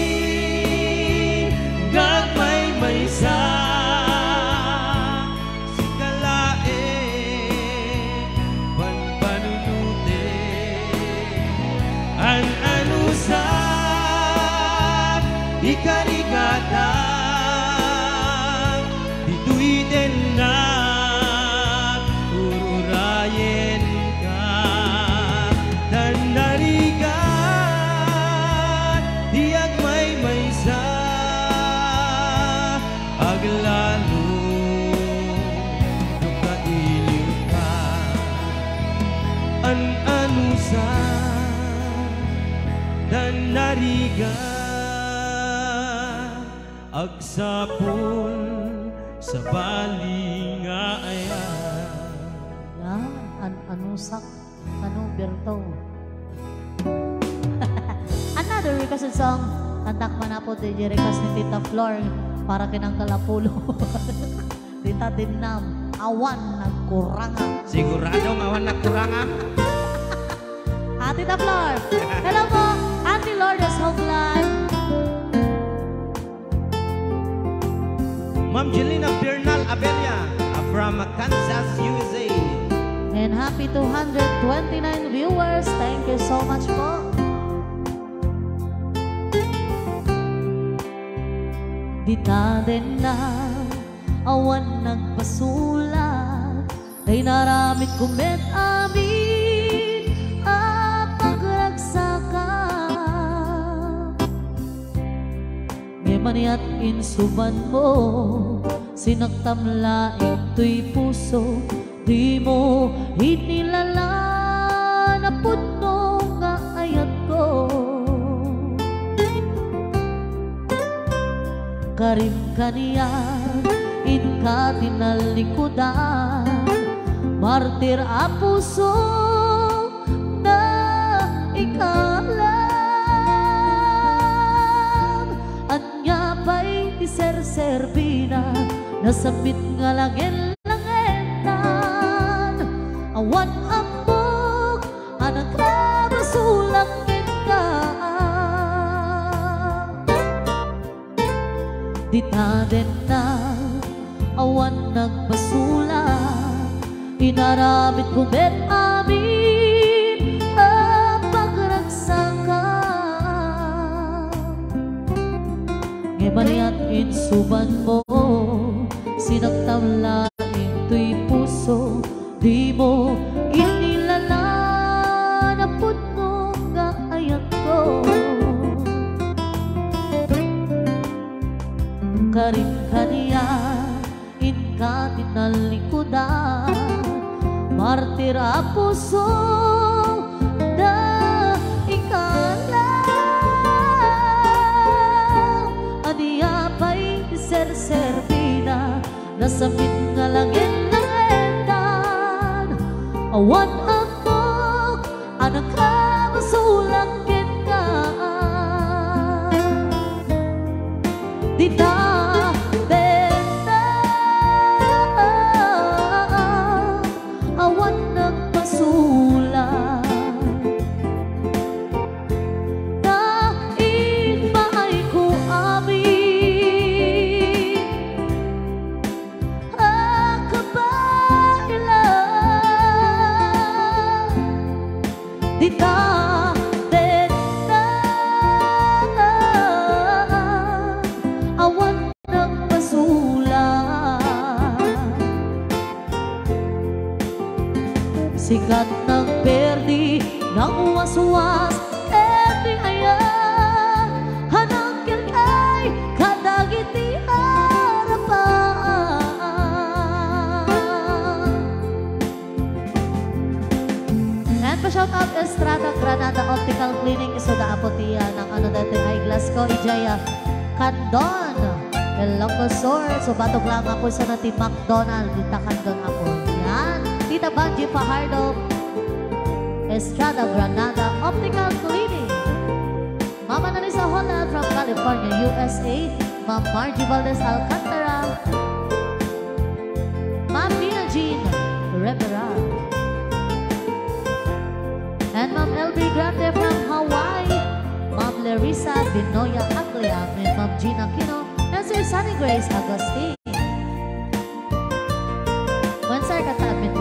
D: gagmay maysa sikalae panpanunute an anusan ikarigata dito'y din na ururayen ka dan narigat tiyag may maysa aglalo nukailiw ka an anusan dan narigat agsapol sa bali nga ayan.
A: Yan, an anusak, ano, Berto. Another requested song, kantak man po di request ni Tita Flor para kinang Kalapulo. Tita Dinam, awan nagkuranga.
C: Sigurado nga awan nagkuranga.
A: Ah, Tita Flor, hello po, Auntie Lourdes Hopeland.
C: Ma'am Jelena Bernal Abelia from Kansas, U S A.
A: And happy two hundred twenty-nine viewers. Thank you so much po. Di ta din na awan nagpasulat ay naramit kumit amin at pagragsaka maniat insuban mo, sinagtamlaing to'y puso, di mo hinilala na puno nga ayat ko. Karim kaniya, inka tinalikudan, martir a puso na ikalam. Anya pa'y di ser-serbina, nasabit nga langin-langitan. Awan ambok, anak ka masulangin ka. Di taden na, awan nagpasula, inaramit ko bet amin ang pagragsakan. Ngayon insuban mo, sinagtamlaing to'y puso, di mo inilala na puno nga ayat ko. Karim kaniya, inka tinalikudan, martir a puso na ikalam. Aniya pa'y ser-serbina, nasabit nga langin-langitan. Awan ambok, anak ka masulangin ka. Di na sikat ng perdi ng waswas, eti aya hanangkin kay kadagiti harapan. And pa shout out Estrada Granada Optical Clinic, isoda apotiya ng ano dati eyeglass ko, Ijaya Kandon Ilocosur. So batok lang ako sa nati McDonald, dita Kandon ako. Yan, Tita Banji Fajardo, Estrada Granada Optical Clinic. Mama Nanisa Honda from California, U S A. Ma'am Margie Valdez Alcantara, Ma'am Nina Jean Rivera, and Ma'am L B Grande from Hawaii, Ma'am Larissa Binoya Acleam, and Ma'am Gina Kino, and Sir Sunny Grace Agustin. Mansar kata admin.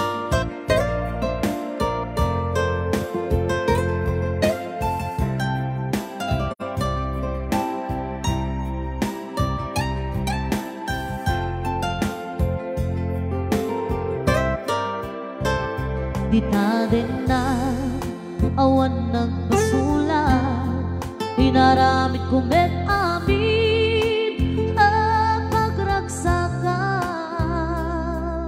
A: Di taden na awan nagpasula, inaramit ko met amin ang pagragsakan.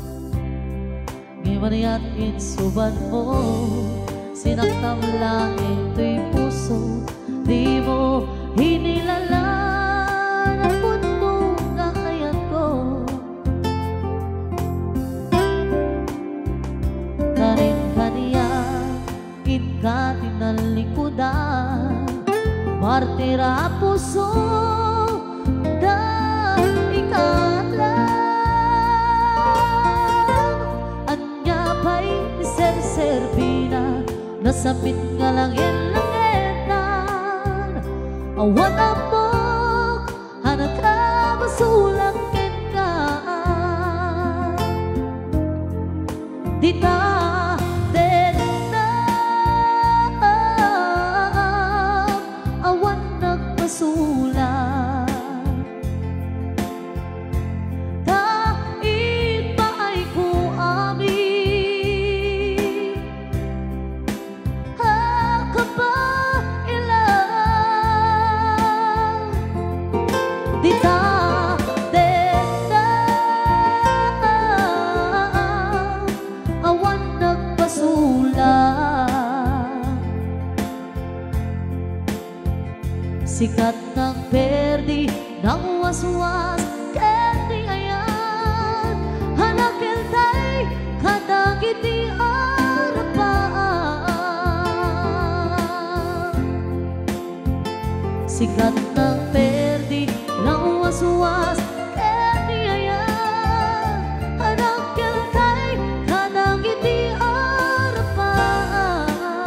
A: Ngayon insuban mo, sinaktam lang ito'y puso, di mo hinilala na puno nga ayat ko. Karin kaniya, inka tinalikudan, martira puso na ikalam. Anya pa'y ser-serbina, nasabit nga langin-langitan. Awan ambok, hanak ka masulangin ka. Di ta Sikat ng perdi ng waswas kendi ayan hanakil tay kadagiti arapaan. Sikat ng perdi ng waswas kendi ayan hanakil tay kadagiti arapaan.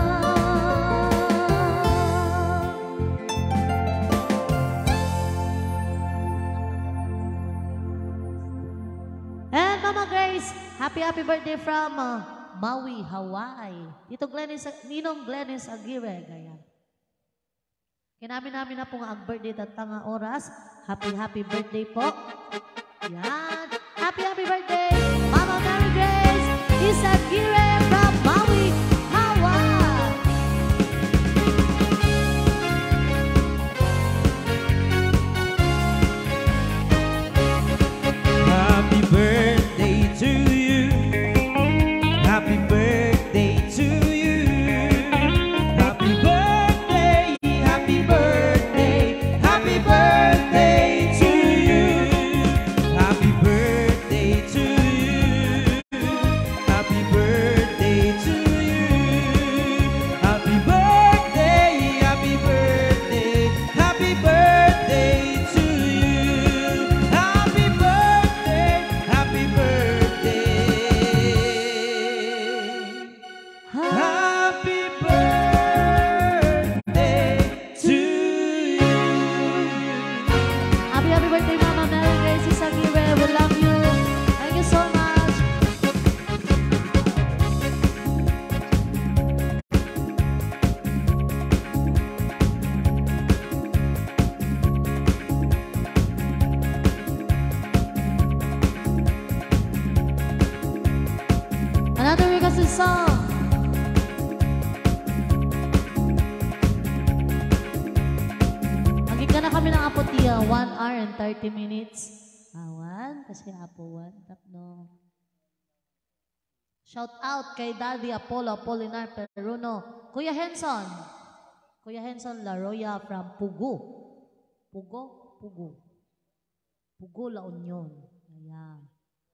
A: And Mama Grace, happy happy birthday from uh, Maui, Hawaii. Tito Glennis, Ninong Glennis Aguirre, gaya. Kinamin namin na po nga ang birthday at tanga oras. Happy happy birthday po. Yan. Happy happy birthday, Mama Mary Grace, Isa Aguirre from Maui, Hawaii.
D: Happy birthday to you. Happy birthday to you. Happy birthday, happy birthday, happy birthday to you. Happy birthday to you. Happy birthday to you. Happy birthday, happy birthday, happy birthday to you. Happy birthday, happy birthday. Happy birthday to you.
A: Happy happy birthday, Mama Mary Grace, Isa Aguirre. We love you. Thank you so much. Another requested song. Magiging na kami ng apotiya, one hour and thirty minutes. Awan, kasi apo one, tapno. Shout out kay Daddy Apollo Apolinar Peruno. Kuya Henson. Kuya Henson Laroya from Pugu. Pugo? Pugu. Pugu, La Union. Ayan.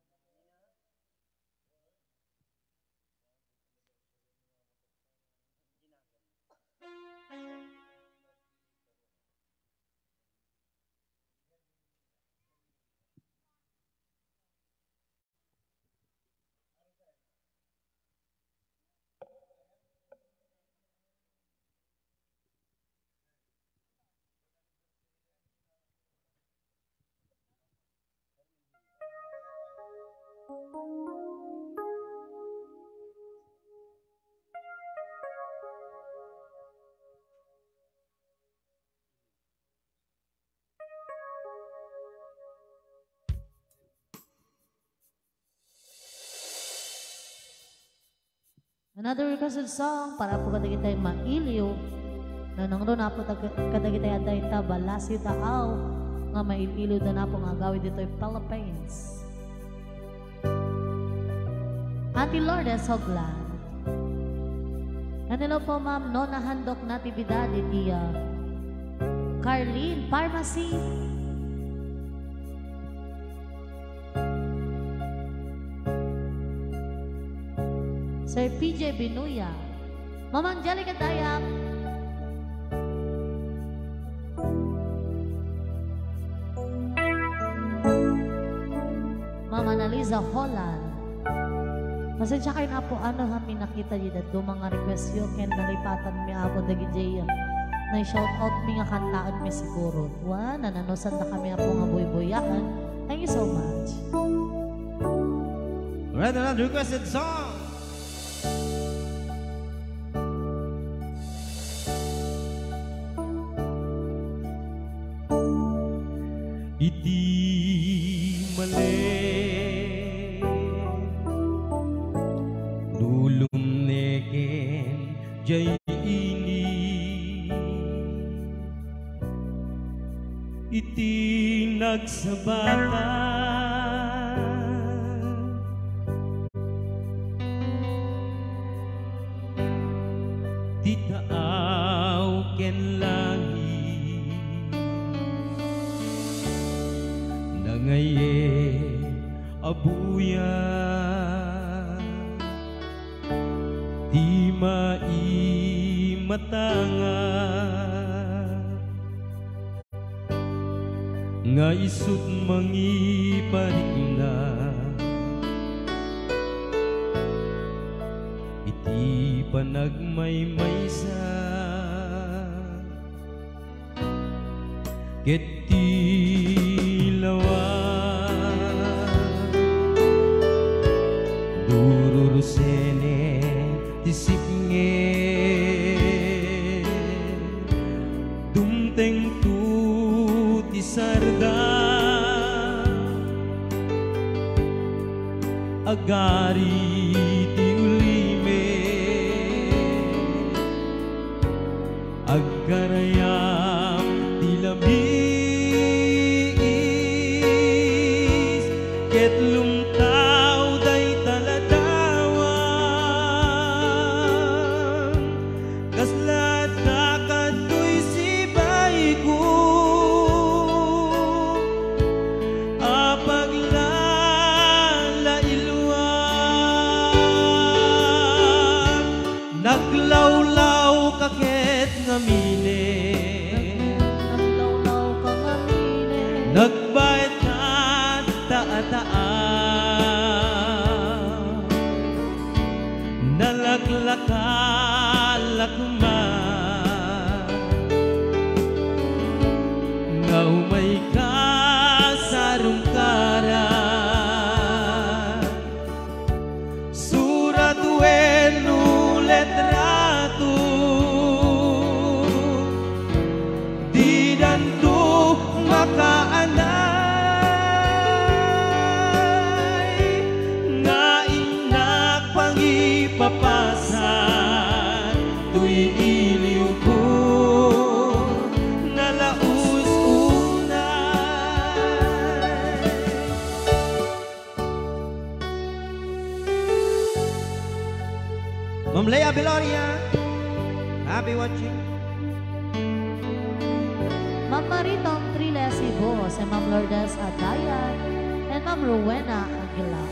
A: Another requested song para po kadagitay mailiw na nangro na po kadagitay aday ta balasi taaw nga mailiw na na po nga gawin dito ay Philippines. Auntie Lourdes Hoglan. Kanilo po ma'am no nahandok natibidad itiya Carlene Pharmacy. Sir P J Binuya, Mama Angelica Dayak, Mama Analiza Holland. Pasensya kayo na po ano kami nakita dito do mga request yo ken nalipatan mi ako dagi Jaya. Na shout out mi nga kantaan mi siguro. Wa nananosan na kami po nga boy-boyakan. Thank you so much.
C: Alright, another requested song.
D: Iti mali nulum neken jay ini iti nagsabatan ti taaw ken langit ngaye abuya di maimatanga nga isut mangiparikna iti panagmaymaysa ket tilawa dururusene tisipnge dumteng tu tisarda agari ti ulime aggarayam ti labis ket lumtaw day taladawan kaslat kakatoy si bayko naglawlaw kaket ngamine
A: Naglawlaw ka ngamine
D: nagbayad ka taa-taan nalaglaka-lakman nga umay ka sa rungkaran surat wenu letratu di dantu makaanay nga inak pangipapasan tuy iliw ko nalaus unay.
C: Ma'am Lea Beloria, happy watching.
A: Ma'am Maritong Triles Ibos and Ma'am Lourdes Adayan and Ma'am Rowena Aguilar.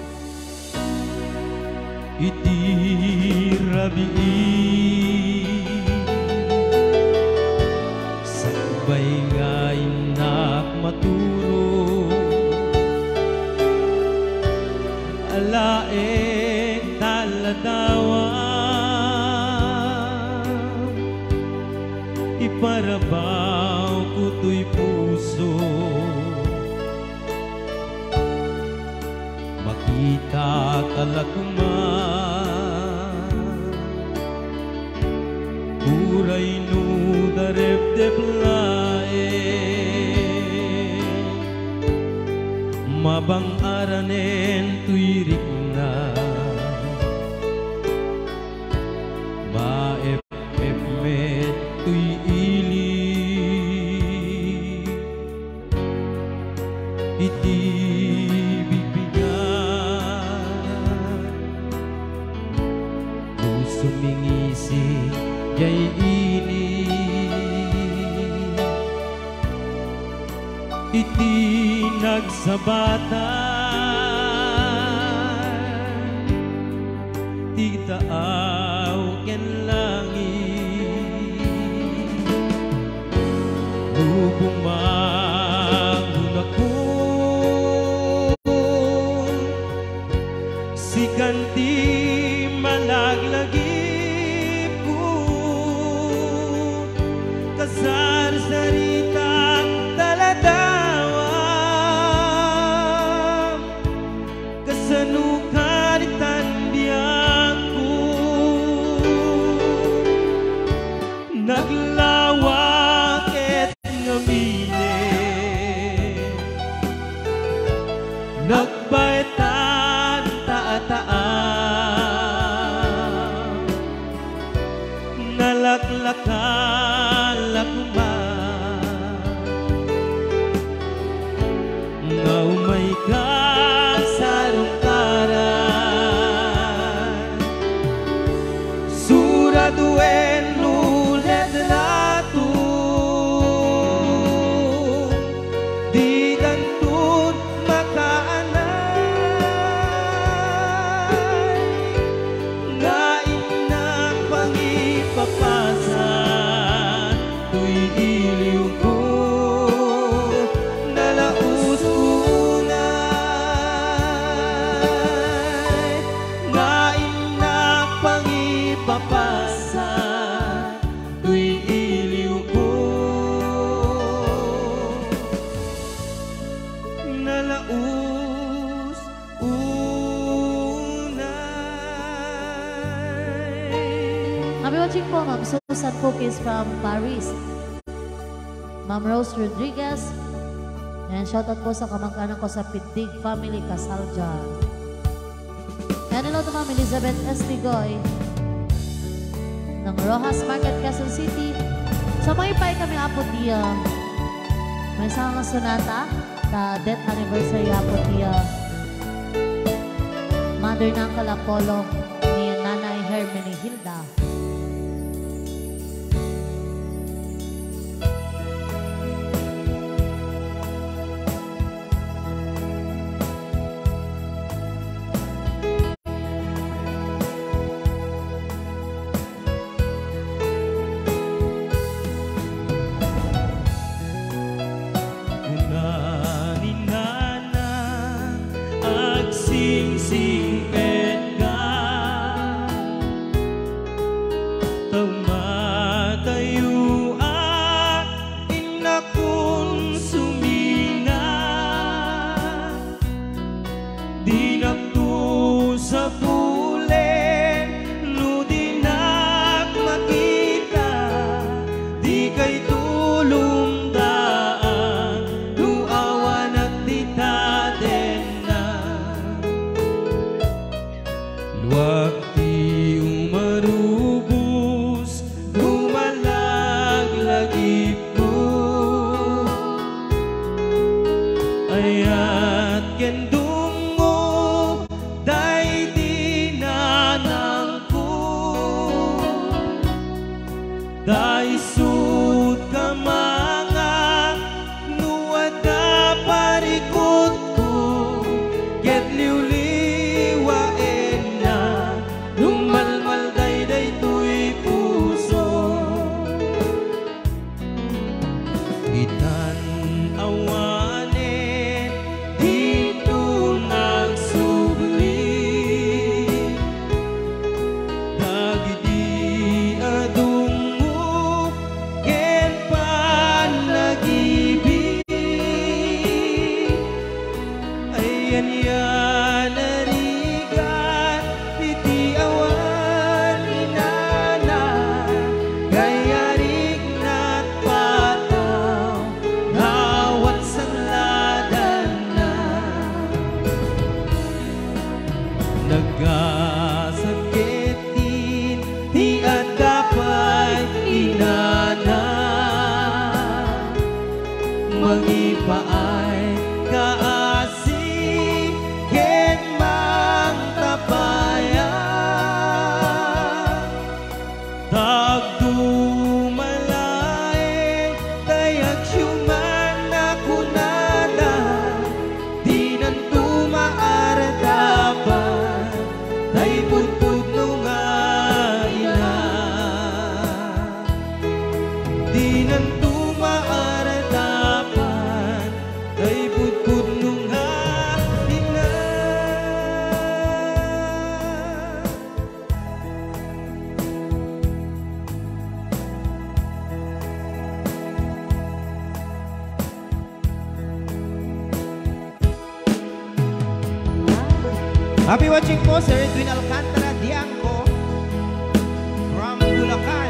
D: iti rabii sakbay nga inak maturo alaeng taladawan iparabaw kuto'y puso makita kalagman buray no darep-dep laeng mabang aranen tuirik na maep-ep met tuy ili iti sumingisi jay ini iti nagsabatan ti taaw ken langit hubumang ako si kanti malaglagip ko kasar-sarita taladawan kasanukan tandiyan ko naglawak et ngamine nagbaitan taa-taan nalaklaka-lakman nga umay ka sa rungkaran suraduen nulet ratu di dantun
A: Cookies and Cookies from Paris. Ma'am Rose Rodriguez. And shoutout po sa kamag-anak ko sa Pidig Family, Casalja. And hello to Ma'am Elizabeth S. Ligoy ng Rojas Market, Quezon City. So may pay kami apo diya. May isang sonata na death anniversary apo diya. Mother ng Kalapolo ni Nanay Hermine Hilda.
C: Happy watching po, Sir Edwin Alcantara Diangco from Bulacan.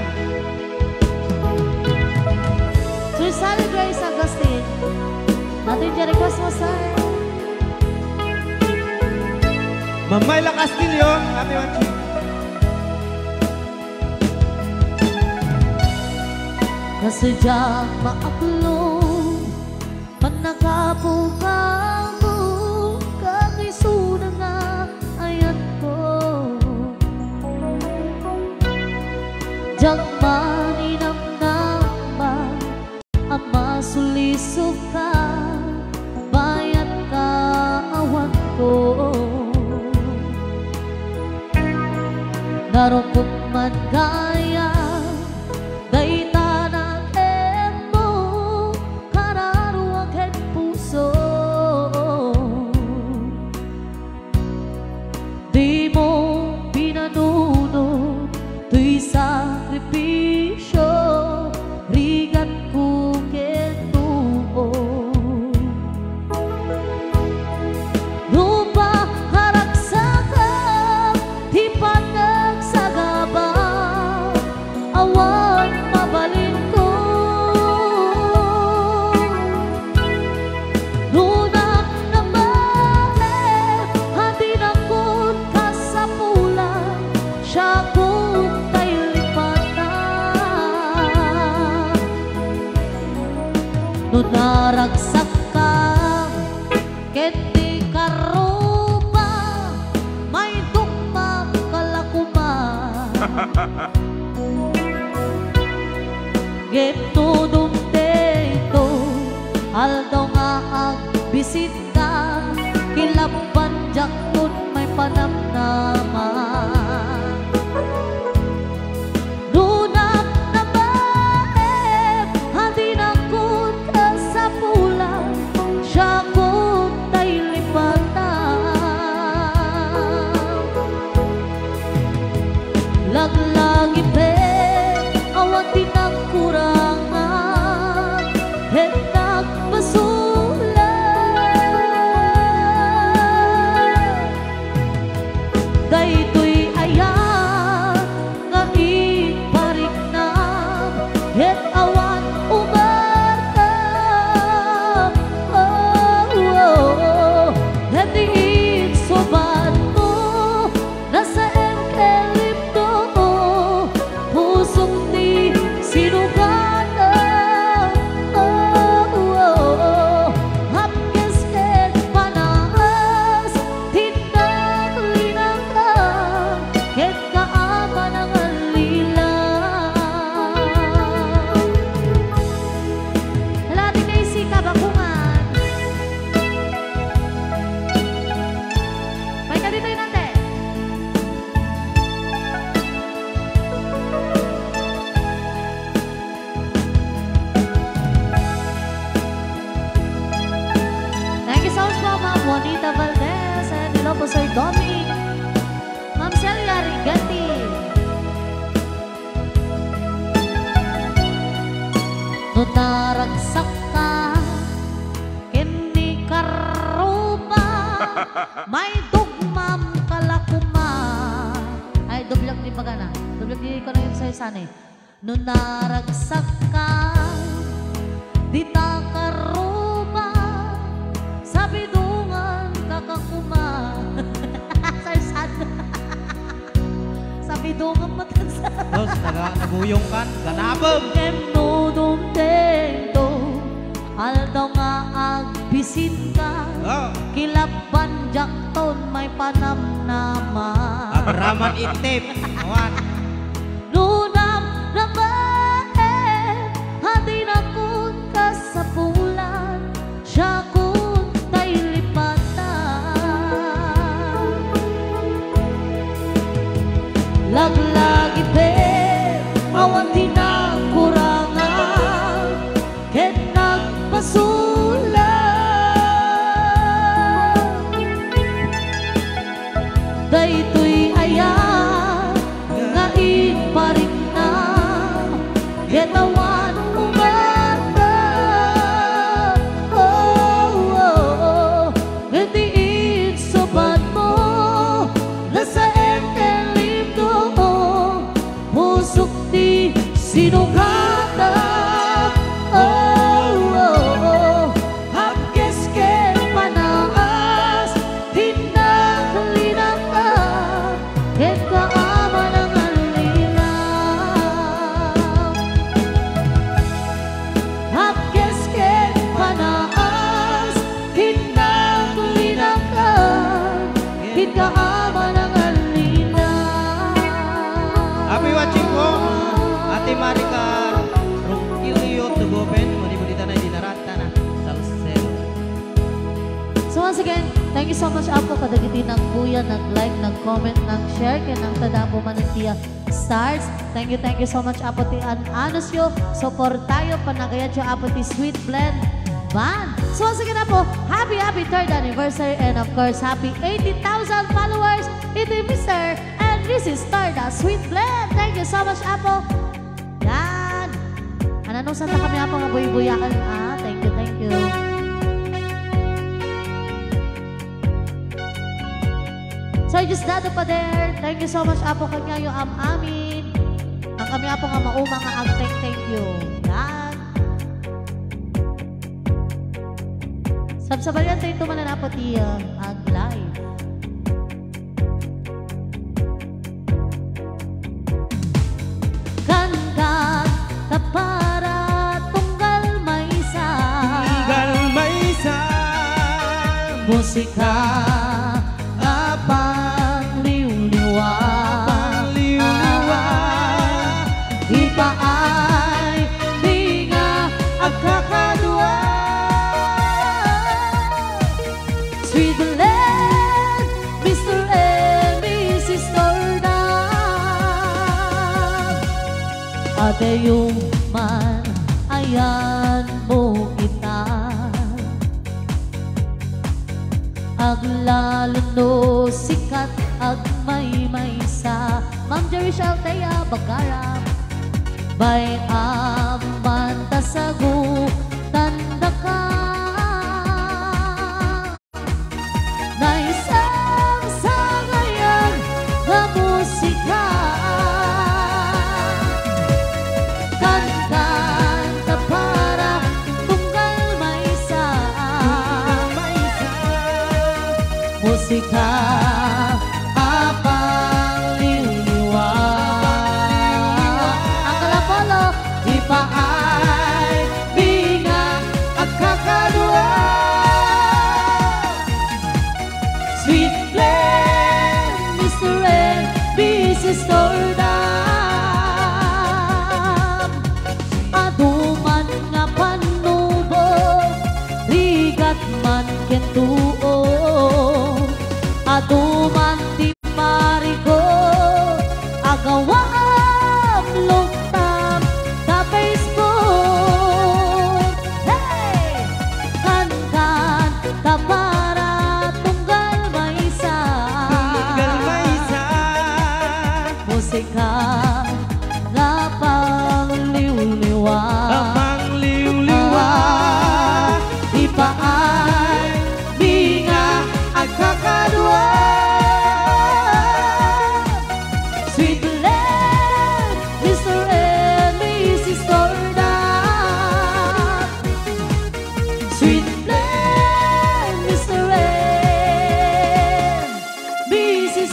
A: Sir Sally Grace Agustin, natin dyan request mo, sir.
C: Ma'am Myla Castillo, happy watching.
A: Kasadyang maaklong panagabuka mo kakisunan nga ayan ko Diyang maninamnama ang masulisog ka bayat kaawan ko narungkot man gaya day sakripisyo rigat ko ketuo lupa harak sakap di panagsagabang Nunaragsak ka Keti karupa May tukmang kalakuma Geto dumteto Aldaw nga ang bisita Kilapan jakton may panamnama Lunap na bae Hadi na kun ka sa pulang Siya kun tay lipatan Laglagi pe Awan din ang kurangan Het nagpasulan Daytoy ayan nga ipariknam Het awan umartam oh, oh, oh. Het iiksoban mo Nasa engkelipto Pusok ni sinugatan oh, oh, oh. Hapkes ket panaas Tindang linanglang Ket kaaman ang alilang Halating na isika bakungan May ka dito yun ante Thank you so much po, Ma'am Juanita Valdez and hello po Sir Domi Ma'am Celia Rigati Nunaragsak ka Kini karupa May dugmam kalakuma Ay, dublag di bagana Dublag di ko na yung sayo-sane Nunaragsak ka Di ta karupa Sa bidungan kakakuma Sayo-sane Sa bidungan matansa
C: Tapos naga, naguyong kan, ganabam.
A: Emnodong tento Aldaw nga ang bisita
C: Oh,
A: Kilaban jakton may panamnama
C: abraman itip. Awan.
A: Nunam na bae Hadi na kun ka sa pulan Siya kun tay lipatan Laglagi pe Awan din ang kurangan Ket nagpasulan Daytoy ayan nga ipariknam Ket awan umartam oh, oh, oh. Ket iiksoban mo Nasa engkelito Pusok di sinugatan oh, oh, oh. Hapkes ket panaas Tinang linangkan Ket kaaman ang alilang Hapkes ket panaas Tinang linangkan Ket kaaman ang alilang
C: Happy watching po. Ate Marika Rungkilio Tugopen. Muli-muli na dinarata na. Salsero.
A: So once again, thank you so much Apo kadagiti ng buya, nag-like, nag-comment, nag-share kaya ng tadabo manitiya stars. Thank you, thank you so much Apo ti an anos yo. Support tayo panagayat yo Apo ti Sweet Blend Band. So once again Apo, happy happy third anniversary and of course happy eighty thousand followers. Ito yung Mister and Missus Stardust Sweet Blend. Thank you so much Apo. Yan. Ananong santa kami Apo nga buy-buyakan. Ah, thank you, thank you. So just that pa there. Thank you so much Apo kanya yung am amin. Ang kami Apo nga mauma nga ang thank thank you. Yan. Sabsabayan tayo tumanan Apo ti uh, ang live. Kankat ta para tunggal maysa
D: sa
A: musika apang liw-liwa
D: pangliwliwa
A: ipaay di nga agkakadwa Switzerland, Mister and Missus Tornam Ate yung man ayan mo kita Aglalo no sikat ag may maysa Ma'am Jerry Shaltea Bagara Bay aman tasagu tanda ka Naisang sa ngayon nga musika Kanta para tunggal maysa musika apang liwliwa ang kalapalo ipaay binga at kakadwa Sweet blend Mister and Missus Tornam aduman nga panubo rigat man kentuo aduman di marigo agawaam luktam sa Facebook hey kan kan ka para tunggal maysa
D: tunggal maysa
A: musika nga pangliw-liwa
D: apang liwliwa
A: ipaay binga at kakadwa Sweet blend Mister and Missus Tornam Sweet blend Mister and Missus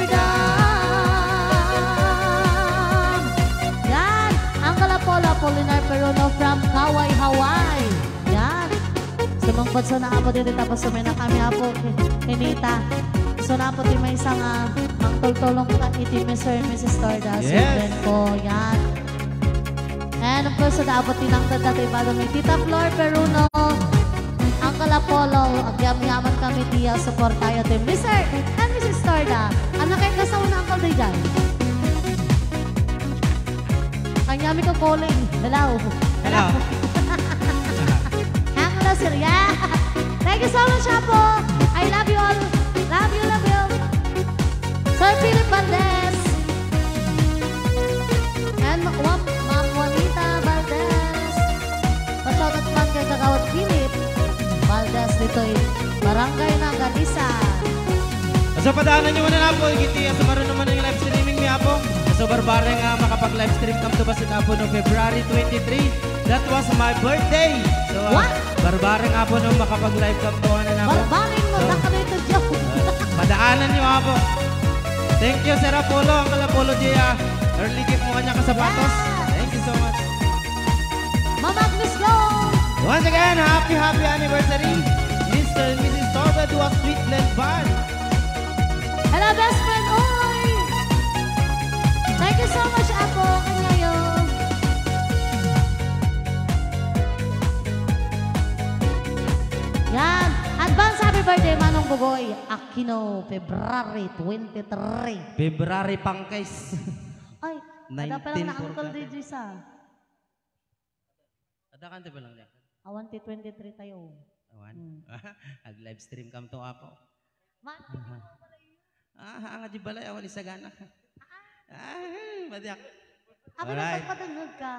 A: Tornam Yan, ang Kalapola Polinar Peruno from Kauai, Hawaii Yan Sumangkot sa naapo dito tapos sumay na kami apo Hinita So naapo di may isang uh, ang tultulong ka iti Mister and Missus Torda
D: Yes.
A: Sweet ko yan And of course sa naapo tinang dati bago may Tita Flor Peruno Ang Kalapolo agyam-yaman kami diya support tayo din Mister and Missus Torda Ano kayo kasaw na ang kalday dyan? Kanyami ka calling Hello
D: hello
A: Ang hello sir, yeah. Thank you so much, Apo. I love you all. Love you, love you. Sir Philip Valdez. And Ma'am Ma'am Juanita Valdez. Pasyagat man kay Kagawad Philip Valdez dito eh. Barangay ng Ganisa.
C: So padaanan nyo man na po, ikiti sa maroon naman ng live streaming mi Apo. So barbare nga makapag-live stream kam to basit Apo no February twenty-three. That was my birthday. So uh,
A: What?
C: barbare nga po no makapag-live kam to na na po.
A: Barbarin mo,
C: So,
A: taka dito, Joe.
C: padaanan nyo Apo. Thank you Sir Apollo, ang Apollo J. Uh, early gift mo kanya kasapatos.
A: Yes.
C: Thank you so much.
A: Ma'am Agnes Go.
C: Once again, happy happy anniversary, Mister and Missus Torda to a sweet blend band.
A: Hello, best friend. Oy. Thank you so much, Apo. Kanyayo. Yan. Advance happy birthday, Manong Bugoy. Aquino, February twenty-three.
C: February pangkays.
A: Ay, ada pa lang na
C: nineteen
A: Uncle
C: forty.
A: Regis ah.
C: Ada kan pa lang niya.
A: Awan twenty-three tayo.
C: Awan. Ag-live stream kam to Apo.
A: Man,
C: Ah, ang di balay awan isagana. Ah, madyak.
A: Abi
C: Alright.
A: nagpatungod ka.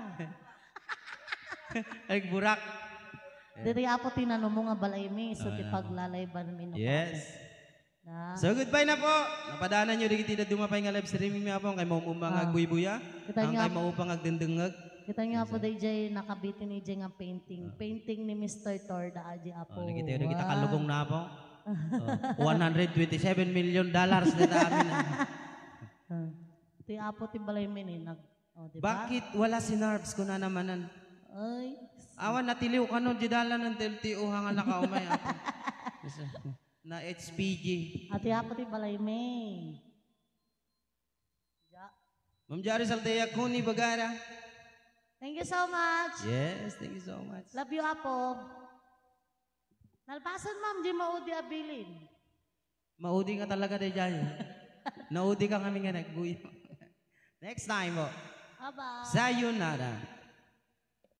C: Ay burak.
A: Diri Apo tinanong mo nga balay mi. So,
C: Oh,
A: di
C: no.
A: paglalayban mi no.
C: Yes.
A: Na.
C: So goodbye na po. Napadaanan nyo di kita dumapay nga live streaming mi Apo kay mao
A: Ah.
C: umang agbuy-buya.
A: Kita
C: Ang
A: nga-
C: kay mao pang agdendengeg.
A: Kita niyo Apo D J nakabitin ni J nga painting. Painting ni Mister Torda Aji Apo.
C: Oh, di kita kita
A: Wow.
C: kalugong na Apo. Oh, one hundred twenty-seven million dollars na ta amin.
A: Ah. Ti Apo ti balay mi ni nag. Oh, di ba?
C: Bakit wala si Narbs ko na namanan?
A: Ay,
C: Awan natiliw ka nun, jidala ng L T O hanga nakaumay apo. Na H P G.
A: Ati hapo ti balay may. Ja.
C: Ma'am Jari Salteya Kuni Bagara.
A: Thank you so much.
C: Yes, thank you so much.
A: Love you, Apo. Nalpasan, ma'am, di maudi abilin.
C: Maudi ka talaga day dyan. Naudi ka kami nga nagguyo. Next time po.
A: Bye-bye.
C: Sayonara.